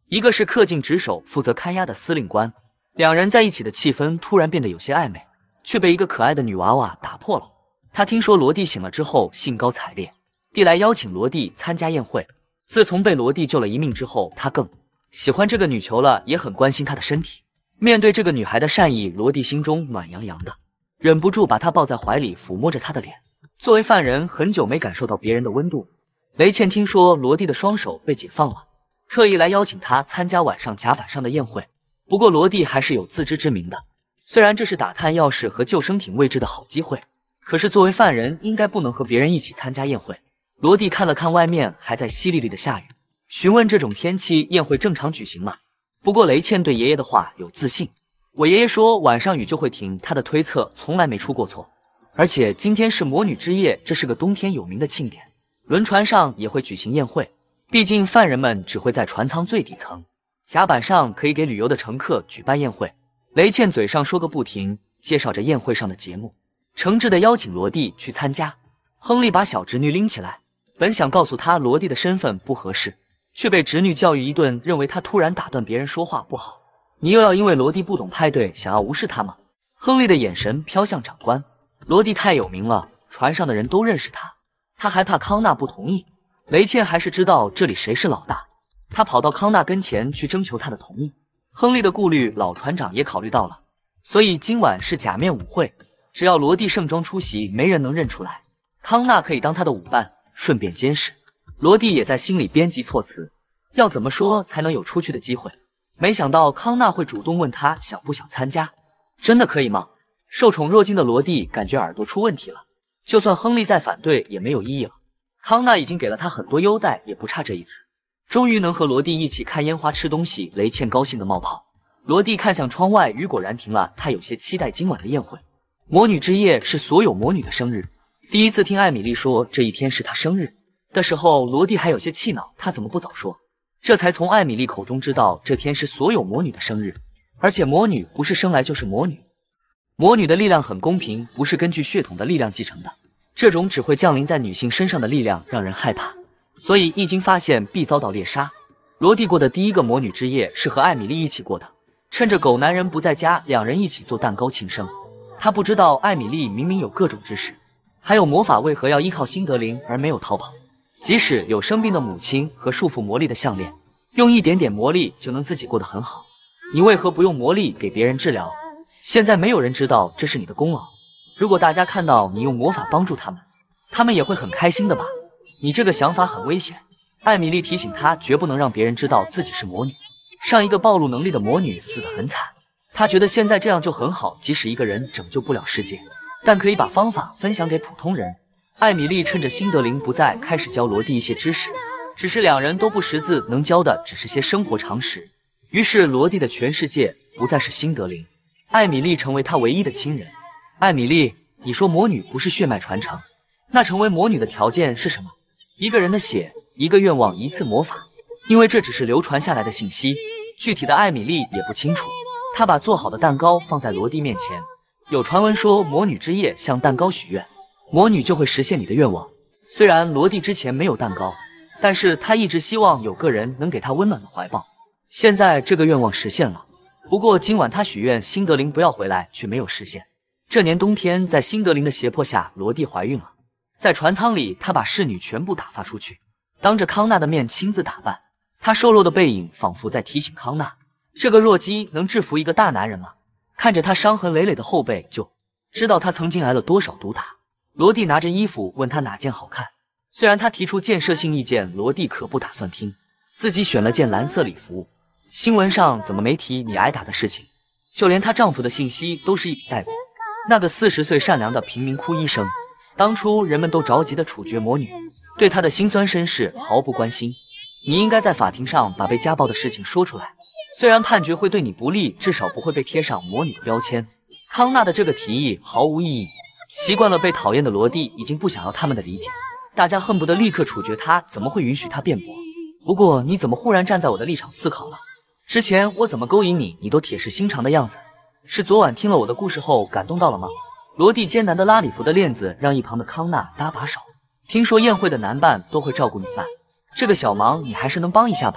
Speaker 1: 一个是恪尽职守负责看押的司令官。两人在一起的气氛突然变得有些暧昧，却被一个可爱的女娃娃打破了。他听说罗蒂醒了之后兴高采烈地来邀请罗蒂参加宴会。自从被罗蒂救了一命之后，他更喜欢这个女囚了，也很关心她的身体。面对这个女孩的善意，罗蒂心中暖洋洋的，忍不住把她抱在怀里，抚摸着她的脸。作为犯人，很久没感受到别人的温度。雷茜听说罗蒂的双手被解放了，特意来邀请他参加晚上甲板上的宴会。不过罗蒂还是有自知之明的，虽然这是打探钥匙和救生艇位置的好机会，可是作为犯人应该不能和别人一起参加宴会。罗蒂看了看外面还在淅沥沥的下雨，询问这种天气宴会正常举行吗？不过雷茜对爷爷的话有自信，我爷爷说晚上雨就会停，他的推测从来没出过错。而且今天是魔女之夜，这是个冬天有名的庆典，轮船上也会举行宴会，毕竟犯人们只会在船舱最底层，甲板上可以给旅游的乘客举办宴会。雷茜嘴上说个不停，介绍着宴会上的节目，诚挚地邀请罗蒂去参加。亨利把小侄女拎起来，本想告诉她罗蒂的身份不合适，却被侄女教育一顿，认为她突然打断别人说话不好。你又要因为罗蒂不懂派对想要无视她吗？亨利的眼神飘向长官。罗蒂太有名了，船上的人都认识他，他还怕康纳不同意。雷茜还是知道这里谁是老大，他跑到康纳跟前去征求他的同意。亨利的顾虑老船长也考虑到了，所以今晚是假面舞会，只要罗蒂盛装出席，没人能认出来。康纳可以当他的舞伴，顺便监视。罗蒂也在心里编辑措辞，要怎么说才能有出去的机会。没想到康纳会主动问他想不想参加，真的可以吗？受宠若惊的罗蒂感觉耳朵出问题了，就算亨利再反对也没有意义了。康纳已经给了他很多优待，也不差这一次。终于能和罗蒂一起看烟花吃东西，雷茜高兴的冒泡。罗蒂看向窗外，雨果然停了，他有些期待今晚的宴会。魔女之夜是所有魔女的生日，第一次听艾米丽说这一天是她生日的时候，罗蒂还有些气恼，她怎么不早说？这才从艾米丽口中知道这天是所有魔女的生日，而且魔女不是生来就是魔女。魔女的力量很公平，不是根据血统的力量继承的，这种只会降临在女性身上的力量让人害怕，所以一经发现必遭到猎杀。罗蒂过的第一个魔女之夜是和艾米丽一起过的，趁着狗男人不在家，两人一起做蛋糕庆生。他不知道艾米丽明明有各种知识，还有魔法，为何要依靠辛德林而没有逃跑？即使有生病的母亲和束缚魔力的项链，用一点点魔力就能自己过得很好，你为何不用魔力给别人治疗？现在没有人知道这是你的功劳，如果大家看到你用魔法帮助他们，他们也会很开心的吧？你这个想法很危险。艾米丽提醒他绝不能让别人知道自己是魔女，上一个暴露能力的魔女死得很惨，她觉得现在这样就很好，即使一个人拯救不了世界，但可以把方法分享给普通人。艾米丽趁着辛德林不在，开始教罗蒂一些知识，只是两人都不识字，能教的只是些生活常识。于是罗蒂的全世界不再是辛德林，艾米丽成为他唯一的亲人。艾米丽，你说魔女不是血脉传承，那成为魔女的条件是什么？一个人的血，一个愿望，一次魔法。因为这只是流传下来的信息，具体的艾米丽也不清楚。她把做好的蛋糕放在罗蒂面前，有传闻说魔女之夜向蛋糕许愿，魔女就会实现你的愿望。虽然罗蒂之前没有蛋糕，但是他一直希望有个人能给他温暖的怀抱。现在这个愿望实现了，不过今晚他许愿辛德林不要回来，却没有实现。这年冬天，在辛德林的胁迫下，罗蒂怀孕了。在船舱里，他把侍女全部打发出去，当着康纳的面亲自打扮。他瘦弱的背影仿佛在提醒康纳，这个弱鸡能制服一个大男人吗？看着他伤痕累累的后背，就知道他曾经挨了多少毒打。罗蒂拿着衣服问他哪件好看，虽然他提出建设性意见，罗蒂可不打算听，自己选了件蓝色礼服。新闻上怎么没提你挨打的事情？就连她丈夫的信息都是一笔带过。那个40岁善良的贫民窟医生，当初人们都着急的处决魔女，对她的辛酸身世毫不关心。你应该在法庭上把被家暴的事情说出来，虽然判决会对你不利，至少不会被贴上魔女的标签。康纳的这个提议毫无意义，习惯了被讨厌的罗蒂已经不想要他们的理解，大家恨不得立刻处决他，怎么会允许他辩驳？不过你怎么忽然站在我的立场思考了？之前我怎么勾引你，你都铁石心肠的样子，是昨晚听了我的故事后感动到了吗？罗蒂艰难的拉礼服的链子，让一旁的康纳搭把手。听说宴会的男伴都会照顾女伴，这个小忙你还是能帮一下吧？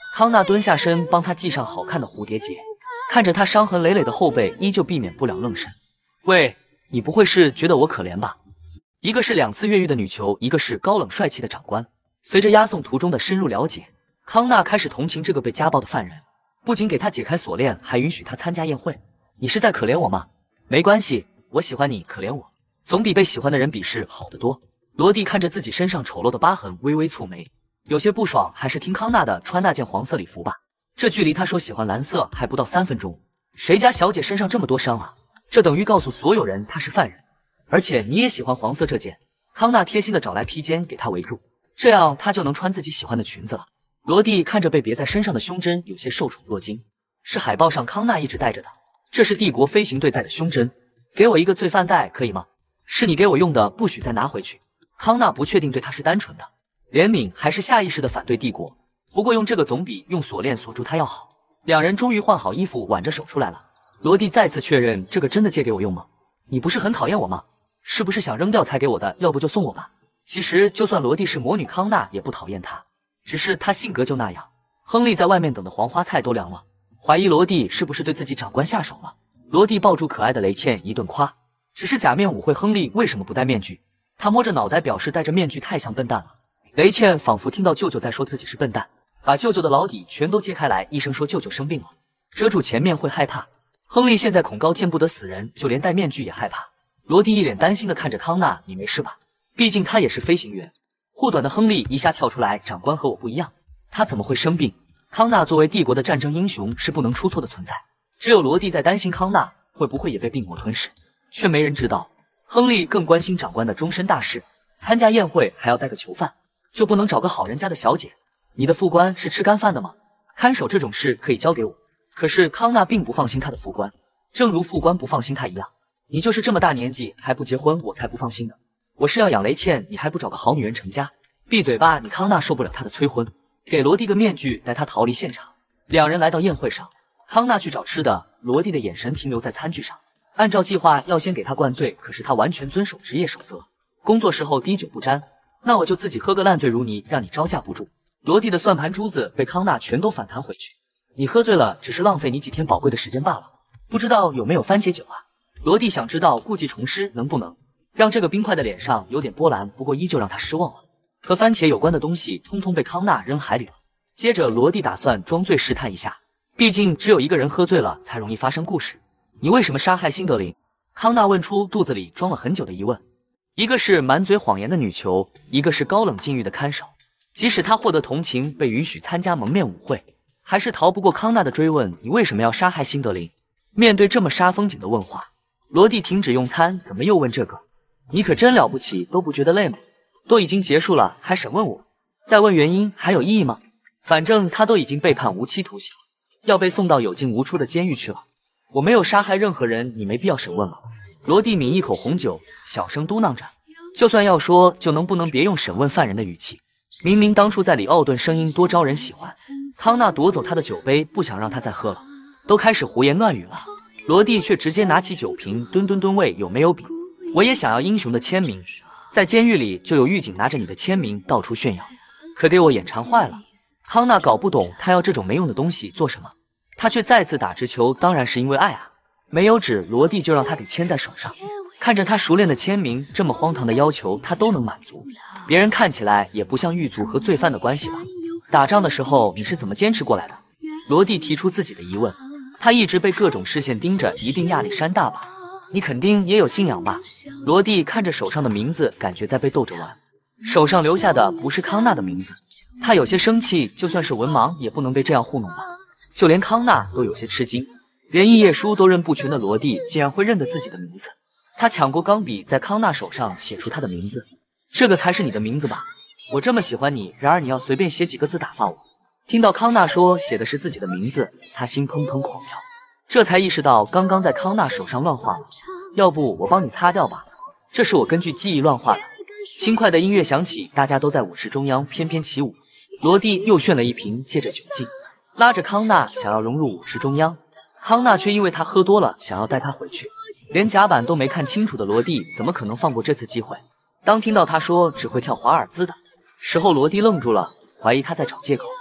Speaker 1: 康纳蹲下身帮他系上好看的蝴蝶结，看着他伤痕累累的后背，依旧避免不了愣神。喂，你不会是觉得我可怜吧？一个是2次越狱的女囚，一个是高冷帅气的长官。随着押送途中的深入了解，康纳开始同情这个被家暴的犯人，不仅给他解开锁链，还允许他参加宴会。你是在可怜我吗？没关系，我喜欢你可怜我，总比被喜欢的人鄙视好得多。罗蒂看着自己身上丑陋的疤痕，微微蹙眉，有些不爽，还是听康纳的，穿那件黄色礼服吧。这距离他说喜欢蓝色还不到3分钟，谁家小姐身上这么多伤啊？这等于告诉所有人他是犯人。而且你也喜欢黄色这件。康纳贴心的找来披肩给他围住，这样他就能穿自己喜欢的裙子了。罗蒂看着被别在身上的胸针，有些受宠若惊。是海报上康纳一直戴着的，这是帝国飞行队戴的胸针。给我一个罪犯戴可以吗？是你给我用的，不许再拿回去。康纳不确定对他是单纯的怜悯还是下意识的反对帝国，不过用这个总比用锁链锁住他要好。两人终于换好衣服，挽着手出来了。罗蒂再次确认，这个真的借给我用吗？你不是很讨厌我吗？是不是想扔掉才给我的？要不就送我吧。其实就算罗蒂是魔女，康纳也不讨厌她，只是她性格就那样。亨利在外面等的黄花菜都凉了，怀疑罗蒂是不是对自己长官下手了。罗蒂抱住可爱的雷茜一顿夸，只是假面舞会，亨利为什么不戴面具？他摸着脑袋表示戴着面具太像笨蛋了。雷茜仿佛听到舅舅在说自己是笨蛋，把舅舅的老底全都揭开来。医生说舅舅生病了，遮住前面会害怕。亨利现在恐高见不得死人，就连戴面具也害怕。罗蒂一脸担心的看着康纳，你没事吧？毕竟他也是飞行员。护短的亨利一下跳出来，长官和我不一样，他怎么会生病？康纳作为帝国的战争英雄是不能出错的存在，只有罗蒂在担心康纳会不会也被病魔吞噬，却没人知道。亨利更关心长官的终身大事，参加宴会还要带个囚犯，就不能找个好人家的小姐？你的副官是吃干饭的吗？看守这种事可以交给我。可是康纳并不放心他的副官，正如副官不放心他一样。你就是这么大年纪还不结婚，我才不放心呢。我是要养雷茜，你还不找个好女人成家？闭嘴吧你！康纳受不了他的催婚，给罗蒂个面具带他逃离现场。两人来到宴会上，康纳去找吃的，罗蒂的眼神停留在餐具上。按照计划要先给他灌醉，可是他完全遵守职业守则，工作时候滴酒不沾。那我就自己喝个烂醉如泥，让你招架不住。罗蒂的算盘珠子被康纳全都反弹回去。你喝醉了，只是浪费你几天宝贵的时间罢了。不知道有没有番茄酒啊？罗蒂想知道故技重施能不能让这个冰块的脸上有点波澜，不过依旧让他失望了。和番茄有关的东西通通被康纳扔海里了。接着罗蒂打算装醉试探一下，毕竟只有一个人喝醉了才容易发生故事。你为什么杀害辛德林？康纳问出肚子里装了很久的疑问。一个是满嘴谎言的女囚，一个是高冷禁欲的看守。即使他获得同情，被允许参加蒙面舞会，还是逃不过康纳的追问，你为什么要杀害辛德林？面对这么杀风景的问话，罗蒂停止用餐，怎么又问这个？你可真了不起，都不觉得累吗？都已经结束了，还审问我？再问原因还有意义吗？反正他都已经被判无期徒刑，要被送到有进无出的监狱去了。我没有杀害任何人，你没必要审问了。罗蒂抿一口红酒，小声嘟囔着，就算要说，就能不能别用审问犯人的语气？明明当初在里奥顿声音多招人喜欢，康纳夺走他的酒杯，不想让他再喝了，都开始胡言乱语了。罗蒂却直接拿起酒瓶，吨喂，有没有笔？我也想要英雄的签名。在监狱里就有狱警拿着你的签名到处炫耀，可给我眼馋坏了。康纳搞不懂他要这种没用的东西做什么，他却再次打直球，当然是因为爱啊。没有纸，罗蒂就让他给签在手上。看着他熟练的签名，这么荒唐的要求他都能满足，别人看起来也不像狱卒和罪犯的关系吧？打仗的时候你是怎么坚持过来的？罗蒂提出自己的疑问，他一直被各种视线盯着，一定亚历山大吧？你肯定也有信仰吧？罗蒂看着手上的名字，感觉在被逗着玩。手上留下的不是康纳的名字，他有些生气，就算是文盲也不能被这样糊弄吧？就连康纳都有些吃惊，连一页书都认不全的罗蒂竟然会认得自己的名字。他抢过钢笔，在康纳手上写出他的名字。这个才是你的名字吧？我这么喜欢你，然而你要随便写几个字打发我。听到康纳说写的是自己的名字，他心砰砰狂跳，这才意识到刚刚在康纳手上乱画了。要不我帮你擦掉吧，这是我根据记忆乱画的。轻快的音乐响起，大家都在舞池中央翩翩起舞。罗蒂又炫了一瓶，借着酒劲拉着康纳想要融入舞池中央，康纳却因为他喝多了想要带他回去。连甲板都没看清楚的罗蒂怎么可能放过这次机会？当听到他说只会跳华尔兹的时候，罗蒂愣住了，怀疑他在找借口。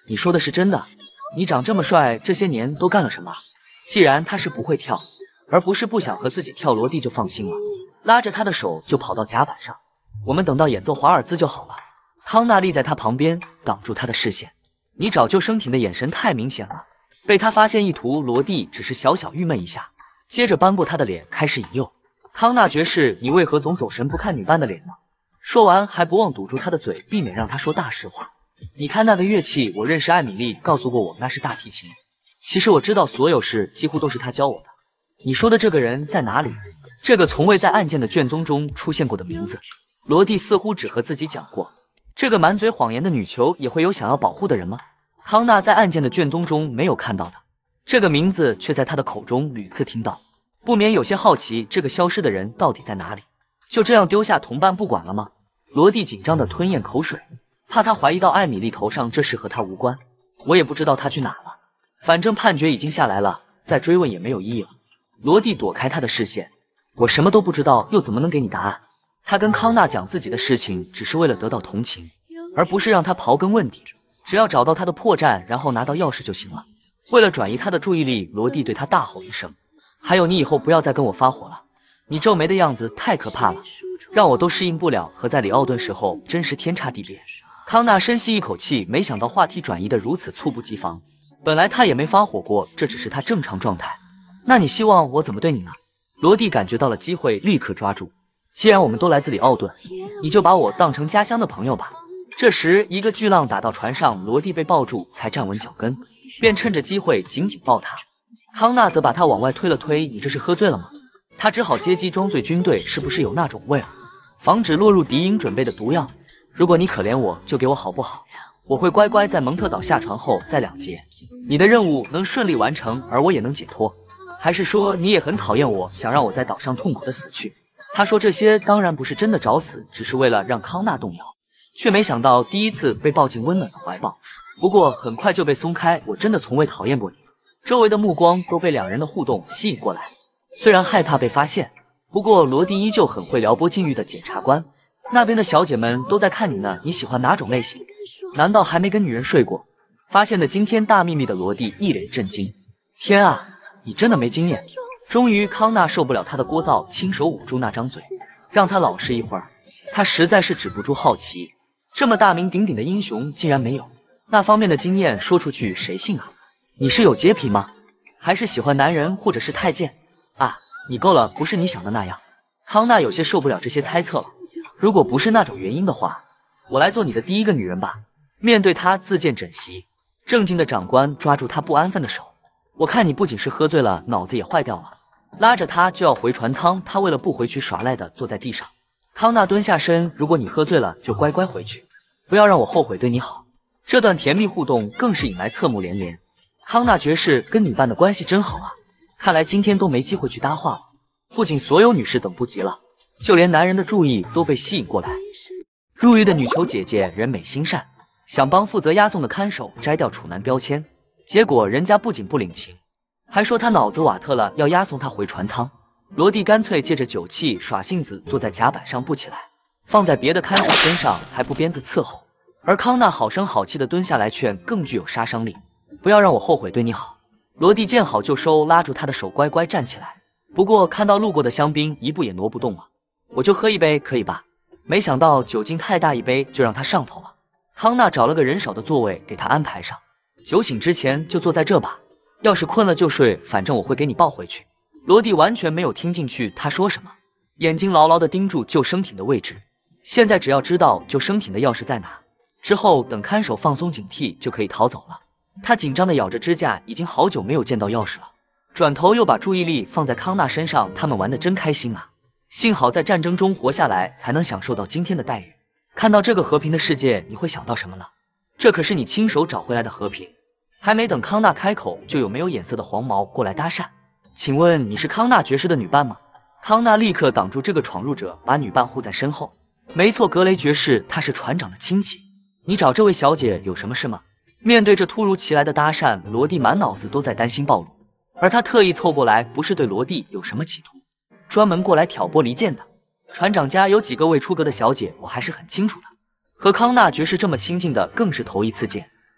Speaker 1: 你说的是真的？你长这么帅，这些年都干了什么？既然他是不会跳，而不是不想和自己跳，罗蒂就放心了，拉着他的手就跑到甲板上。我们等到演奏华尔兹就好了。康纳立在他旁边，挡住他的视线。你找救生艇的眼神太明显了。被他发现意图，罗蒂只是小小郁闷一下，接着扳过他的脸，开始引诱。康纳爵士，你为何总走神不看女伴的脸呢？说完还不忘堵住他的嘴，避免让他说大实话。你看那个乐器，我认识艾米丽告诉过我那是大提琴。其实我知道所有事几乎都是她教我的。你说的这个人在哪里？这个从未在案件的卷宗中出现过的名字。罗蒂似乎只和自己讲过。这个满嘴谎言的女囚也会有想要保护的人吗？康纳在案件的卷宗中没有看到的，这个名字却在他的口中屡次听到，不免有些好奇这个消失的人到底在哪里。就这样丢下同伴不管了吗？罗蒂紧张地吞咽口水，怕他怀疑到艾米丽头上这事和他无关。我也不知道他去哪了，反正判决已经下来了，再追问也没有意义了。罗蒂躲开他的视线，我什么都不知道，又怎么能给你答案？他跟康纳讲自己的事情，只是为了得到同情，而不是让他刨根问底。只要找到他的破绽，然后拿到钥匙就行了。为了转移他的注意力，罗蒂对他大吼一声：“还有，你以后不要再跟我发火了，你皱眉的样子太可怕了，让我都适应不了，和在里奥顿时候真是天差地别。”康纳深吸一口气，没想到话题转移的如此猝不及防。本来他也没发火过，这只是他正常状态。那你希望我怎么对你呢？罗蒂感觉到了机会，立刻抓住。既然我们都来自里奥顿，你就把我当成家乡的朋友吧。这时，一个巨浪打到船上，罗蒂被抱住，才站稳脚跟，便趁着机会紧紧抱他。康纳则把他往外推了推：“你这是喝醉了吗？”他只好接机装醉。军队是不是有那种味儿，防止落入敌营准备的毒药？如果你可怜我，就给我好不好？我会乖乖在蒙特岛下船后再两劫，你的任务能顺利完成，而我也能解脱。还是说你也很讨厌我，想让我在岛上痛苦的死去？他说这些当然不是真的找死，只是为了让康纳动摇，却没想到第一次被抱进温暖的怀抱。不过很快就被松开。我真的从未讨厌过你。周围的目光都被两人的互动吸引过来，虽然害怕被发现，不过罗蒂依旧很会撩拨禁欲的检察官。那边的小姐们都在看你呢，你喜欢哪种类型？难道还没跟女人睡过？发现的惊天大秘密的罗蒂一脸震惊。天啊，你真的没经验。终于康纳受不了他的聒噪，亲手捂住那张嘴，让他老实一会儿。他实在是止不住好奇，这么大名鼎鼎的英雄竟然没有那方面的经验，说出去谁信啊？你是有洁癖吗？还是喜欢男人或者是太监啊？你够了，不是你想的那样。康纳有些受不了这些猜测了。如果不是那种原因的话，我来做你的第一个女人吧。面对他自荐枕席，正经的长官抓住他不安分的手。我看你不仅是喝醉了，脑子也坏掉了。拉着他就要回船舱，他为了不回去耍赖的坐在地上。康纳蹲下身，如果你喝醉了就乖乖回去，不要让我后悔对你好。这段甜蜜互动更是引来侧目连连。康纳爵士跟女伴的关系真好啊，看来今天都没机会去搭话了。不仅所有女士等不及了，就连男人的注意都被吸引过来。入狱的女囚姐姐人美心善，想帮负责押送的看守摘掉处男标签，结果人家不仅不领情，还说他脑子瓦特了，要押送他回船舱。罗蒂干脆借着酒气耍性子，坐在甲板上不起来，放在别的看守身上，还不鞭子伺候。而康纳好声好气的蹲下来劝，更具有杀伤力。不要让我后悔对你好。罗蒂见好就收，拉住他的手乖乖站起来。不过看到路过的香槟，一步也挪不动了。我就喝一杯可以吧？没想到酒劲太大，一杯就让他上头了。康纳找了个人少的座位给他安排上，酒醒之前就坐在这吧，要是困了就睡，反正我会给你抱回去。罗蒂完全没有听进去他说什么，眼睛牢牢地盯住救生艇的位置。现在只要知道救生艇的钥匙在哪，之后等看守放松警惕就可以逃走了。他紧张地咬着指甲，已经好久没有见到钥匙了。转头又把注意力放在康纳身上，他们玩得真开心啊！幸好在战争中活下来，才能享受到今天的待遇。看到这个和平的世界，你会想到什么呢？这可是你亲手找回来的和平。还没等康纳开口，就有没有眼色的黄毛过来搭讪。请问你是康纳爵士的女伴吗？康纳立刻挡住这个闯入者，把女伴护在身后。没错，格雷爵士，他是船长的亲戚。你找这位小姐有什么事吗？面对这突如其来的搭讪，罗蒂满脑子都在担心暴露，而他特意凑过来，不是对罗蒂有什么企图，专门过来挑拨离间的。船长家有几个未出阁的小姐，我还是很清楚的。和康纳爵士这么亲近的，更是头一次见。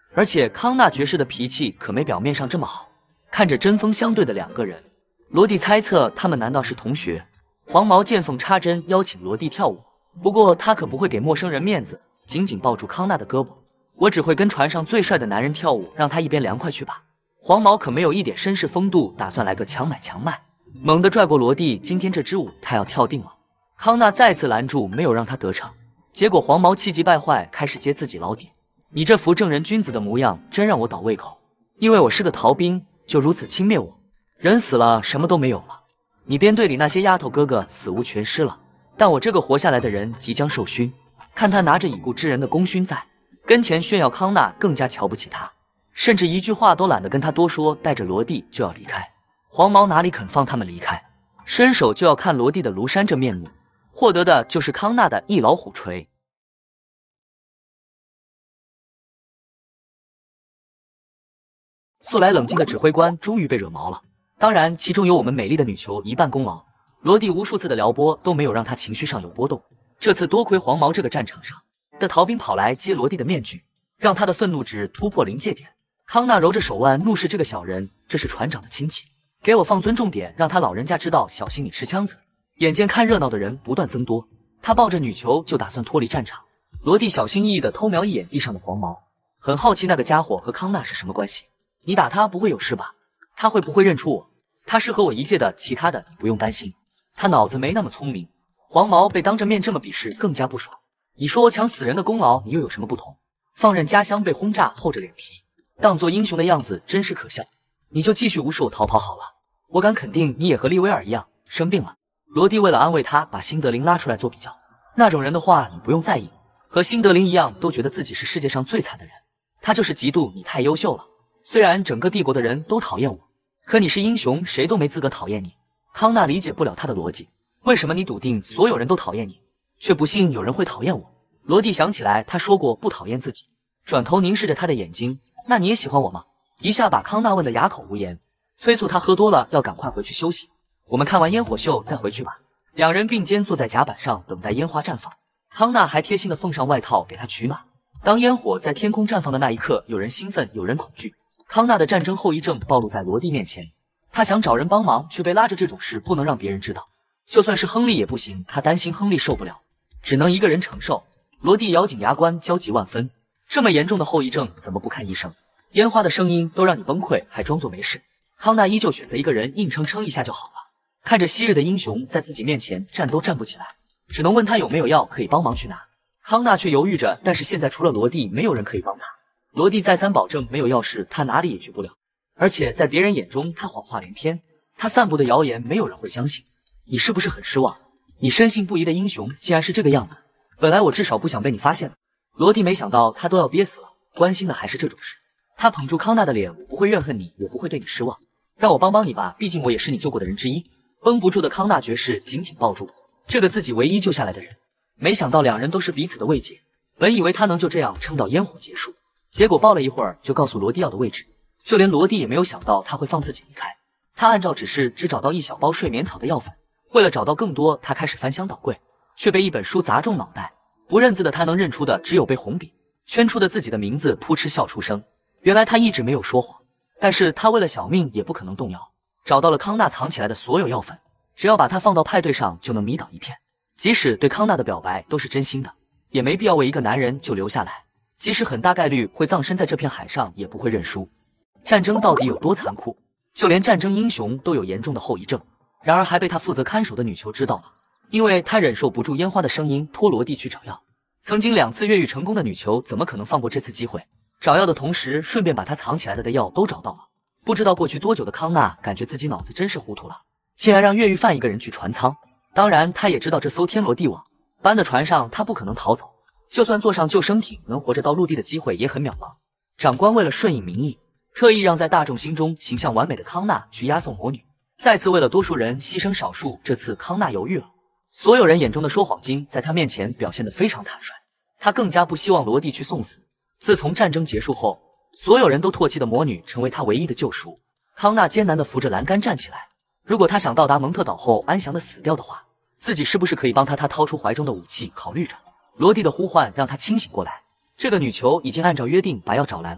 Speaker 1: 而且康纳爵士的脾气可没表面上这么好。看着针锋相对的两个人，罗蒂猜测他们难道是同学？黄毛见缝插针邀请罗蒂跳舞，不过他可不会给陌生人面子，紧紧抱住康纳的胳膊。我只会跟船上最帅的男人跳舞，让他一边凉快去吧。黄毛可没有一点绅士风度，打算来个强买强卖，猛地拽过罗蒂。今天这支舞他要跳定了。康纳再次拦住，没有让他得逞。结果黄毛气急败坏，开始揭自己老底。你这副正人君子的模样，真让我倒胃口。因为我是个逃兵，就如此轻蔑我？人死了，什么都没有了。你编队里那些丫头哥哥死无全尸了，但我这个活下来的人即将受勋。看他拿着已故之人的功勋在跟前炫耀，康纳更加瞧不起他，甚至一句话都懒得跟他多说，带着罗蒂就要离开。黄毛哪里肯放他们离开，伸手就要看罗蒂的庐山真面目，获得的就是康纳的一老虎锤。素来冷静的指挥官终于被惹毛了，当然其中有我们美丽的女球一半功劳。罗蒂无数次的撩拨都没有让他情绪上有波动，这次多亏黄毛这个战场上的逃兵跑来揭罗蒂的面具，让他的愤怒值突破临界点。康纳揉着手腕怒视这个小人，这是船长的亲戚，给我放尊重点，让他老人家知道小心你吃枪子。眼见看热闹的人不断增多，他抱着女球就打算脱离战场。罗蒂小心翼翼地偷瞄一眼地上的黄毛，很好奇那个家伙和康纳是什么关系。你打他不会有事吧？他会不会认出我？他是和我一届的，其他的你不用担心。他脑子没那么聪明。黄毛被当着面这么鄙视，更加不爽。你说我抢死人的功劳，你又有什么不同？放任家乡被轰炸，厚着脸皮当做英雄的样子，真是可笑。你就继续无视我逃跑好了。我敢肯定，你也和利威尔一样生病了。罗蒂为了安慰他，把辛德林拉出来做比较。那种人的话，你不用在意。和辛德林一样，都觉得自己是世界上最惨的人。他就是嫉妒你太优秀了。虽然整个帝国的人都讨厌我，可你是英雄，谁都没资格讨厌你。康纳理解不了他的逻辑，为什么你笃定所有人都讨厌你，却不信有人会讨厌我？罗蒂想起来他说过不讨厌自己，转头凝视着他的眼睛。那你也喜欢我吗？一下把康纳问得哑口无言，催促他喝多了要赶快回去休息。我们看完烟火秀再回去吧。两人并肩坐在甲板上等待烟花绽放，康纳还贴心地奉上外套给他取暖。当烟火在天空绽放的那一刻，有人兴奋，有人恐惧。康纳的战争后遗症暴露在罗蒂面前，他想找人帮忙，却被拉着，这种事不能让别人知道。就算是亨利也不行，他担心亨利受不了，只能一个人承受。罗蒂咬紧牙关，焦急万分。这么严重的后遗症，怎么不看医生？烟花的声音都让你崩溃，还装作没事。康纳依旧选择一个人硬撑撑一下就好了。看着昔日的英雄在自己面前站都站不起来，只能问他有没有药可以帮忙去拿。康纳却犹豫着，但是现在除了罗蒂，没有人可以帮他。罗蒂再三保证没有钥匙，他哪里也去不了。而且在别人眼中，他谎话连篇，他散布的谣言没有人会相信。你是不是很失望？你深信不疑的英雄竟然是这个样子。本来我至少不想被你发现。罗蒂没想到他都要憋死了，关心的还是这种事。他捧住康纳的脸，我不会怨恨你，也不会对你失望。让我帮帮你吧，毕竟我也是你救过的人之一。绷不住的康纳爵士紧紧抱住这个自己唯一救下来的人，没想到两人都是彼此的慰藉。本以为他能就这样撑到烟火结束，结果抱了一会儿就告诉罗蒂要的位置。就连罗蒂也没有想到他会放自己离开。他按照指示只找到一小包睡眠草的药粉，为了找到更多，他开始翻箱倒柜，却被一本书砸中脑袋。不认字的他能认出的只有被红笔圈出的自己的名字，扑哧笑出声。原来他一直没有说谎，但是他为了小命也不可能动摇。找到了康纳藏起来的所有药粉，只要把它放到派对上就能迷倒一片。即使对康纳的表白都是真心的，也没必要为一个男人就留下来。即使很大概率会葬身在这片海上，也不会认输。战争到底有多残酷，就连战争英雄都有严重的后遗症。然而还被他负责看守的女囚知道了，因为他忍受不住烟花的声音，拖罗蒂去找药。曾经2次越狱成功的女囚怎么可能放过这次机会？找药的同时，顺便把他藏起来的药都找到了。不知道过去多久的康纳感觉自己脑子真是糊涂了，竟然让越狱犯一个人去船舱。当然他也知道这艘天罗地网般的船上他不可能逃走，就算坐上救生艇能活着到陆地的机会也很渺茫。长官为了顺应民意，特意让在大众心中形象完美的康纳去押送魔女，再次为了多数人牺牲少数。这次康纳犹豫了，所有人眼中的说谎精在他面前表现得非常坦率。他更加不希望罗蒂去送死。自从战争结束后，所有人都唾弃的魔女成为他唯一的救赎。康纳艰难地扶着栏杆站起来，如果他想到达蒙特岛后安详地死掉的话，自己是不是可以帮他？他掏出怀中的武器考虑着。罗蒂的呼唤让他清醒过来，这个女囚已经按照约定把药找来了。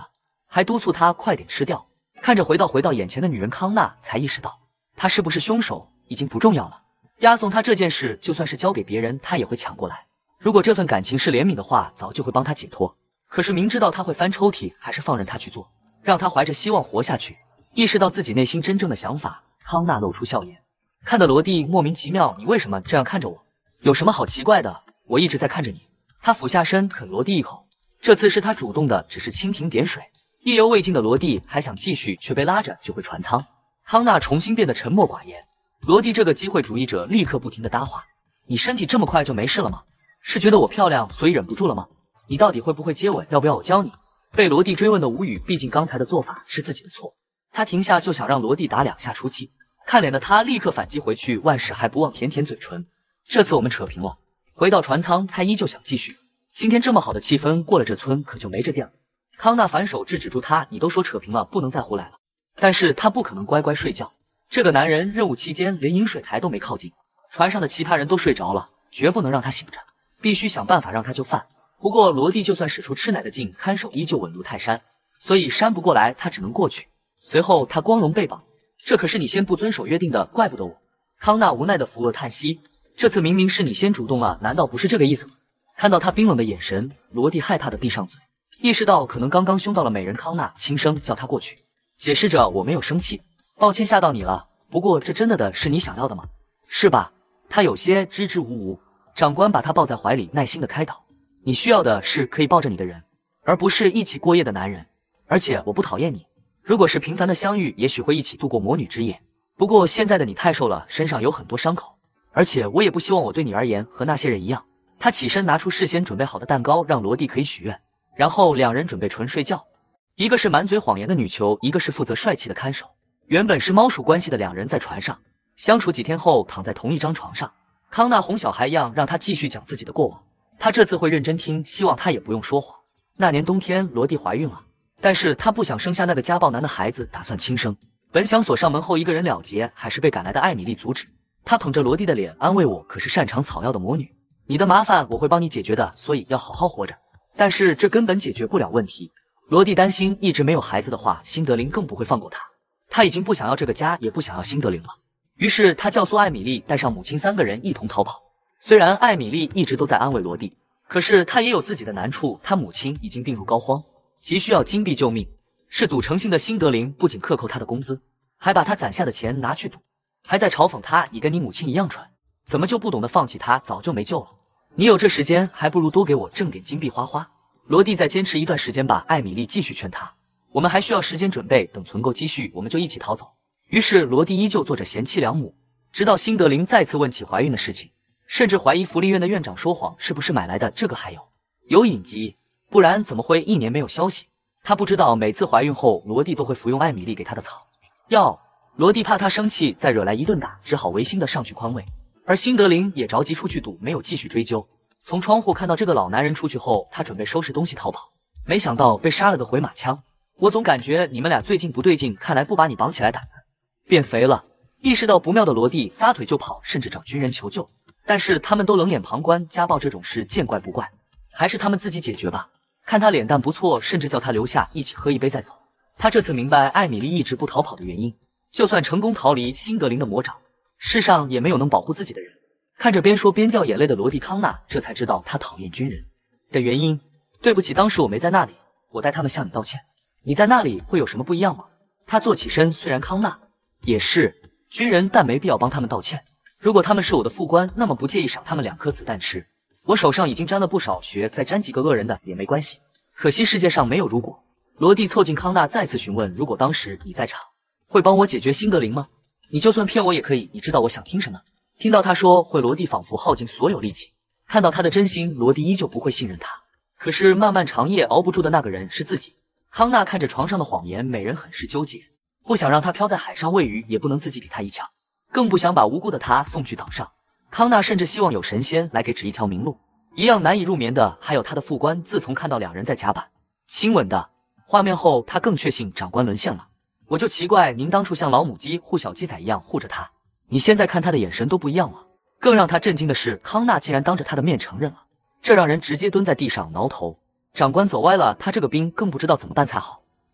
Speaker 1: 还督促他快点吃掉。看着回到眼前的女人，康纳才意识到他是不是凶手已经不重要了。押送他这件事，就算是交给别人，他也会抢过来。如果这份感情是怜悯的话，早就会帮他解脱。可是明知道他会翻抽屉，还是放任他去做，让他怀着希望活下去。意识到自己内心真正的想法，康纳露出笑颜，看得罗蒂莫名其妙：“你为什么这样看着我？有什么好奇怪的？我一直在看着你。”他俯下身啃罗蒂一口，这次是他主动的，只是蜻蜓点水。意犹未尽的罗蒂还想继续，却被拉着就回船舱。康纳重新变得沉默寡言。罗蒂这个机会主义者立刻不停的搭话：“你身体这么快就没事了吗？是觉得我漂亮所以忍不住了吗？你到底会不会接吻？要不要我教你？”被罗蒂追问的无语，毕竟刚才的做法是自己的错。他停下就想让罗蒂打2下出气，看脸的他立刻反击回去，万事还不忘舔舔嘴唇。这次我们扯平了。回到船舱，他依旧想继续。今天这么好的气氛，过了这村可就没这店了。康纳反手制止住他：“你都说扯平了，不能再胡来了。”但是他不可能乖乖睡觉。这个男人任务期间连饮水台都没靠近，船上的其他人都睡着了，绝不能让他醒着，必须想办法让他就范。不过罗蒂就算使出吃奶的劲，看守依旧稳如泰山，所以扇不过来，他只能过去。随后他光荣被绑，这可是你先不遵守约定的，怪不得我。康纳无奈的扶额叹息，这次明明是你先主动了，难道不是这个意思吗？看到他冰冷的眼神，罗蒂害怕的闭上嘴，意识到可能刚刚凶到了美人。康纳轻声叫他过去，解释着：“我没有生气，抱歉吓到你了，不过这真的是你想要的吗？是吧？”他有些支支吾吾。长官把他抱在怀里，耐心的开导：“你需要的是可以抱着你的人，而不是一起过夜的男人。而且我不讨厌你，如果是平凡的相遇，也许会一起度过魔女之夜。不过现在的你太瘦了，身上有很多伤口，而且我也不希望我对你而言和那些人一样。”他起身拿出事先准备好的蛋糕，让罗蒂可以许愿，然后2人准备纯睡觉。一个是满嘴谎言的女囚，一个是负责帅气的看守。原本是猫鼠关系的2人在船上相处几天后，躺在同一张床上。康纳哄小孩一样让他继续讲自己的过往，他这次会认真听，希望他也不用说谎。那年冬天，罗蒂怀孕了，但是他不想生下那个家暴男的孩子，打算轻生。本想锁上门后一个人了结，还是被赶来的艾米丽阻止。她捧着罗蒂的脸安慰我：“可是擅长草药的魔女，你的麻烦我会帮你解决的，所以要好好活着。”但是这根本解决不了问题。罗蒂担心一直没有孩子的话，辛德林更不会放过他。他已经不想要这个家，也不想要辛德林了。于是他教唆艾米丽带上母亲3个人一同逃跑。虽然艾米丽一直都在安慰罗蒂，可是她也有自己的难处。她母亲已经病入膏肓，急需要金币救命。是赌成性的辛德林不仅克扣他的工资，还把他攒下的钱拿去赌，还在嘲讽他：“你跟你母亲一样蠢，怎么就不懂得放弃他？早就没救了。你有这时间，还不如多给我挣点金币花花。”罗蒂再坚持一段时间吧。艾米丽继续劝他：“我们还需要时间准备，等存够积蓄，我们就一起逃走。”于是罗蒂依旧做着贤妻良母，直到辛德林再次问起怀孕的事情，甚至怀疑福利院的院长说谎是不是买来的。这个还有隐疾，不然怎么会1年没有消息？他不知道每次怀孕后，罗蒂都会服用艾米丽给他的草药。罗蒂怕他生气再惹来一顿打，只好违心的上去宽慰。而辛德林也着急出去赌，没有继续追究。从窗户看到这个老男人出去后，他准备收拾东西逃跑，没想到被杀了个回马枪。我总感觉你们俩最近不对劲，看来不把你绑起来胆子变肥了。意识到不妙的罗蒂撒腿就跑，甚至找军人求救，但是他们都冷眼旁观，家暴这种事见怪不怪，还是他们自己解决吧。看他脸蛋不错，甚至叫他留下一起喝一杯再走。他这次明白艾米丽一直不逃跑的原因，就算成功逃离辛德林的魔掌，世上也没有能保护自己的人。看着边说边掉眼泪的罗蒂，康纳这才知道他讨厌军人的原因。对不起，当时我没在那里，我代他们向你道歉。你在那里会有什么不一样吗？他坐起身，虽然康纳也是军人，但没必要帮他们道歉。如果他们是我的副官，那么不介意赏他们2颗子弹吃。我手上已经沾了不少血，再沾几个恶人的也没关系。可惜世界上没有如果。罗蒂凑近康纳再次询问：如果当时你在场，会帮我解决辛德林吗？你就算骗我也可以，你知道我想听什么。听到他说会，罗蒂仿佛耗尽所有力气。看到他的真心，罗蒂依旧不会信任他。可是漫漫长夜熬不住的那个人是自己。康纳看着床上的谎言，美人很是纠结，不想让他飘在海上喂鱼，也不能自己给他一枪，更不想把无辜的他送去岛上。康纳甚至希望有神仙来给指一条明路。一样难以入眠的还有他的副官，自从看到2人在甲板亲吻的画面后，他更确信长官沦陷了。我就奇怪，您当初像老母鸡护小鸡仔一样护着他，你现在看他的眼神都不一样了。更让他震惊的是，康纳竟然当着他的面承认了，这让人直接蹲在地上挠头。长官走歪了，他这个兵更不知道怎么办才好。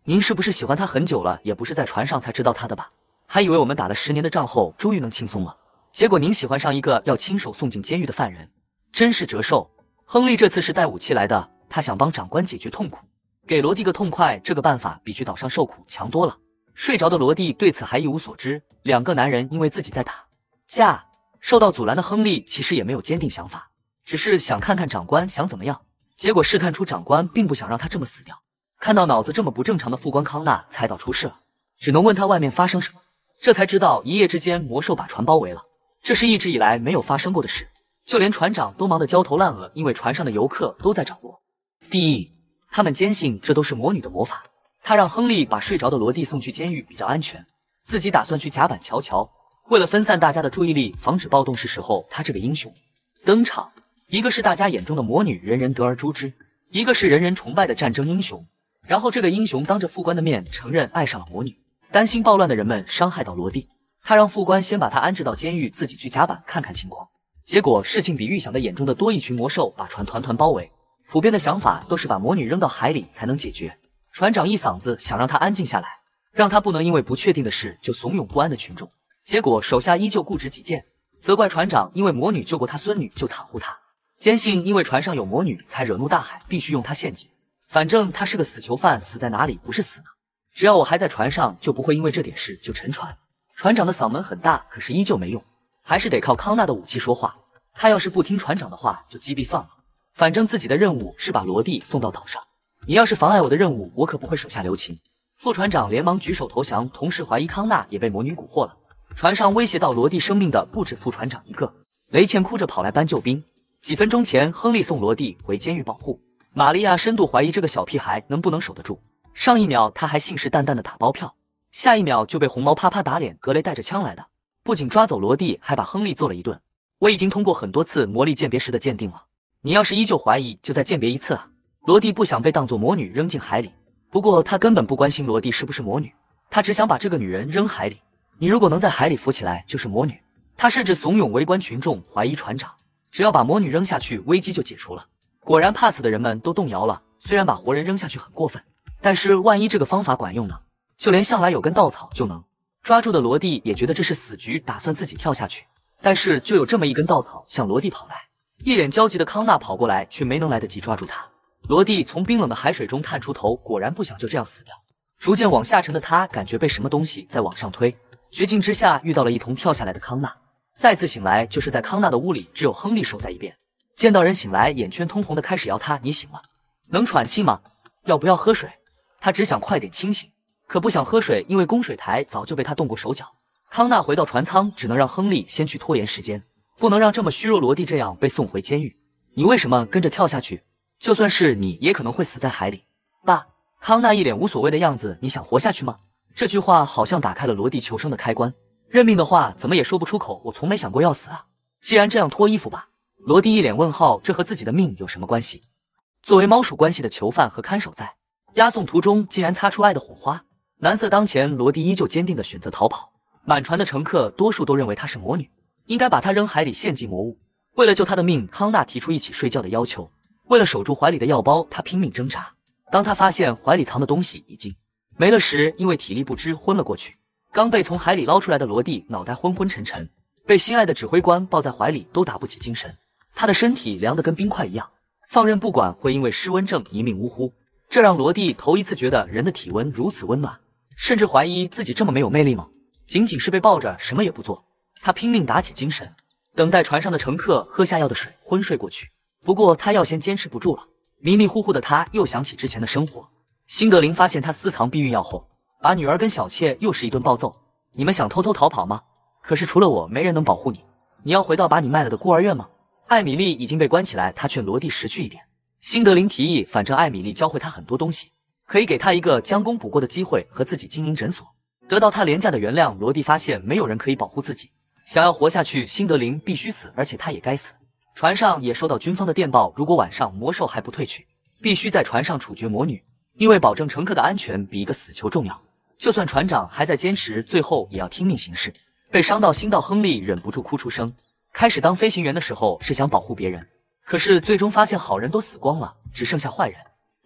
Speaker 1: 您是不是喜欢他很久了？也不是在船上才知道他的吧？还以为我们打了10年的仗后，终于能轻松了。结果您喜欢上一个要亲手送进监狱的犯人，真是折寿。亨利这次是带武器来的，他想帮长官解决痛苦，给罗蒂个痛快。这个办法比去岛上受苦强多了。睡着的罗蒂对此还一无所知。两个男人因为自己在打架，受到阻拦的亨利其实也没有坚定想法，只是想看看长官想怎么样。结果试探出长官并不想让他这么死掉。看到脑子这么不正常的副官康纳猜到出事了，只能问他外面发生什么。这才知道一夜之间魔兽把船包围了，这是一直以来没有发生过的事。就连船长都忙得焦头烂额，因为船上的游客都在掌握地意，他们坚信这都是魔女的魔法。他让亨利把睡着的罗蒂送去监狱比较安全，自己打算去甲板瞧瞧。为了分散大家的注意力，防止暴动，是时候他这个英雄登场。一个是大家眼中的魔女，人人得而诛之；一个是人人崇拜的战争英雄。然后这个英雄当着副官的面承认爱上了魔女，担心暴乱的人们伤害到罗蒂，他让副官先把他安置到监狱，自己去甲板看看情况。结果事情比预想的严重的多，一群魔兽把船团团包围，普遍的想法都是把魔女扔到海里才能解决。船长一嗓子想让他安静下来，让他不能因为不确定的事就怂恿不安的群众。结果手下依旧固执己见，责怪船长因为魔女救过他孙女就袒护他，坚信因为船上有魔女才惹怒大海，必须用他献祭。反正他是个死囚犯，死在哪里不是死呢？只要我还在船上，就不会因为这点事就沉船。船长的嗓门很大，可是依旧没用，还是得靠康纳的武器说话。他要是不听船长的话，就击毙算了。反正自己的任务是把罗蒂送到岛上，你要是妨碍我的任务，我可不会手下留情。副船长连忙举手投降，同时怀疑康纳也被魔女蛊惑了。船上威胁到罗蒂生命的不止副船长一个，雷茜哭着跑来搬救兵。几分钟前，亨利送罗蒂回监狱保护，玛利亚深度怀疑这个小屁孩能不能守得住。上一秒他还信誓旦旦的打包票，下一秒就被红毛啪啪打脸。格雷带着枪来的，不仅抓走罗蒂，还把亨利揍了一顿。我已经通过很多次魔力鉴别时的鉴定了，你要是依旧怀疑，就再鉴别一次啊。罗蒂不想被当作魔女扔进海里，不过他根本不关心罗蒂是不是魔女，他只想把这个女人扔海里。你如果能在海里浮起来，就是魔女。他甚至怂恿围观群众怀疑船长，只要把魔女扔下去，危机就解除了。果然怕死的人们都动摇了，虽然把活人扔下去很过分，但是万一这个方法管用呢？就连向来有根稻草就能抓住的罗蒂也觉得这是死局，打算自己跳下去。但是就有这么一根稻草向罗蒂跑来，一脸焦急的康纳跑过来，却没能来得及抓住他。罗蒂从冰冷的海水中探出头，果然不想就这样死掉。逐渐往下沉的他感觉被什么东西在往上推，绝境之下遇到了一同跳下来的康纳。再次醒来，就是在康纳的屋里，只有亨利守在一边。见到人醒来，眼圈通红的开始摇他，你醒了？能喘气吗？要不要喝水？他只想快点清醒，可不想喝水，因为供水台早就被他动过手脚。康纳回到船舱，只能让亨利先去拖延时间，不能让这么虚弱罗蒂这样被送回监狱。你为什么跟着跳下去？就算是你，也可能会死在海里。爸，康纳一脸无所谓的样子，你想活下去吗？这句话好像打开了罗蒂求生的开关。认命的话怎么也说不出口，我从没想过要死啊。既然这样，脱衣服吧。罗蒂一脸问号，这和自己的命有什么关系？作为猫属关系的囚犯和看守，在押送途中竟然擦出爱的火花。难色当前，罗蒂依旧坚定地选择逃跑。满船的乘客多数都认为她是魔女，应该把她扔海里献祭魔物。为了救她的命，康纳提出一起睡觉的要求。为了守住怀里的药包，他拼命挣扎。当他发现怀里藏的东西已经没了时，因为体力不支昏了过去。刚被从海里捞出来的罗蒂脑袋昏昏沉沉，被心爱的指挥官抱在怀里都打不起精神。他的身体凉得跟冰块一样，放任不管会因为失温症一命呜呼。这让罗蒂头一次觉得人的体温如此温暖，甚至怀疑自己这么没有魅力吗？仅仅是被抱着什么也不做，他拼命打起精神，等待船上的乘客喝下药的水昏睡过去。不过他药先坚持不住了，迷迷糊糊的他又想起之前的生活。辛德林发现他私藏避孕药后，把女儿跟小妾又是一顿暴揍。你们想偷偷逃跑吗？可是除了我，没人能保护你。你要回到把你卖了的孤儿院吗？艾米丽已经被关起来，他劝罗蒂识趣一点。辛德林提议，反正艾米丽教会他很多东西，可以给他一个将功补过的机会，和自己经营诊所，得到他廉价的原谅。罗蒂发现没有人可以保护自己，想要活下去，辛德林必须死，而且他也该死。船上也收到军方的电报，如果晚上魔兽还不退去，必须在船上处决魔女，因为保证乘客的安全比一个死囚重要。就算船长还在坚持，最后也要听命行事。被伤到心到亨利忍不住哭出声。开始当飞行员的时候是想保护别人，可是最终发现好人都死光了，只剩下坏人。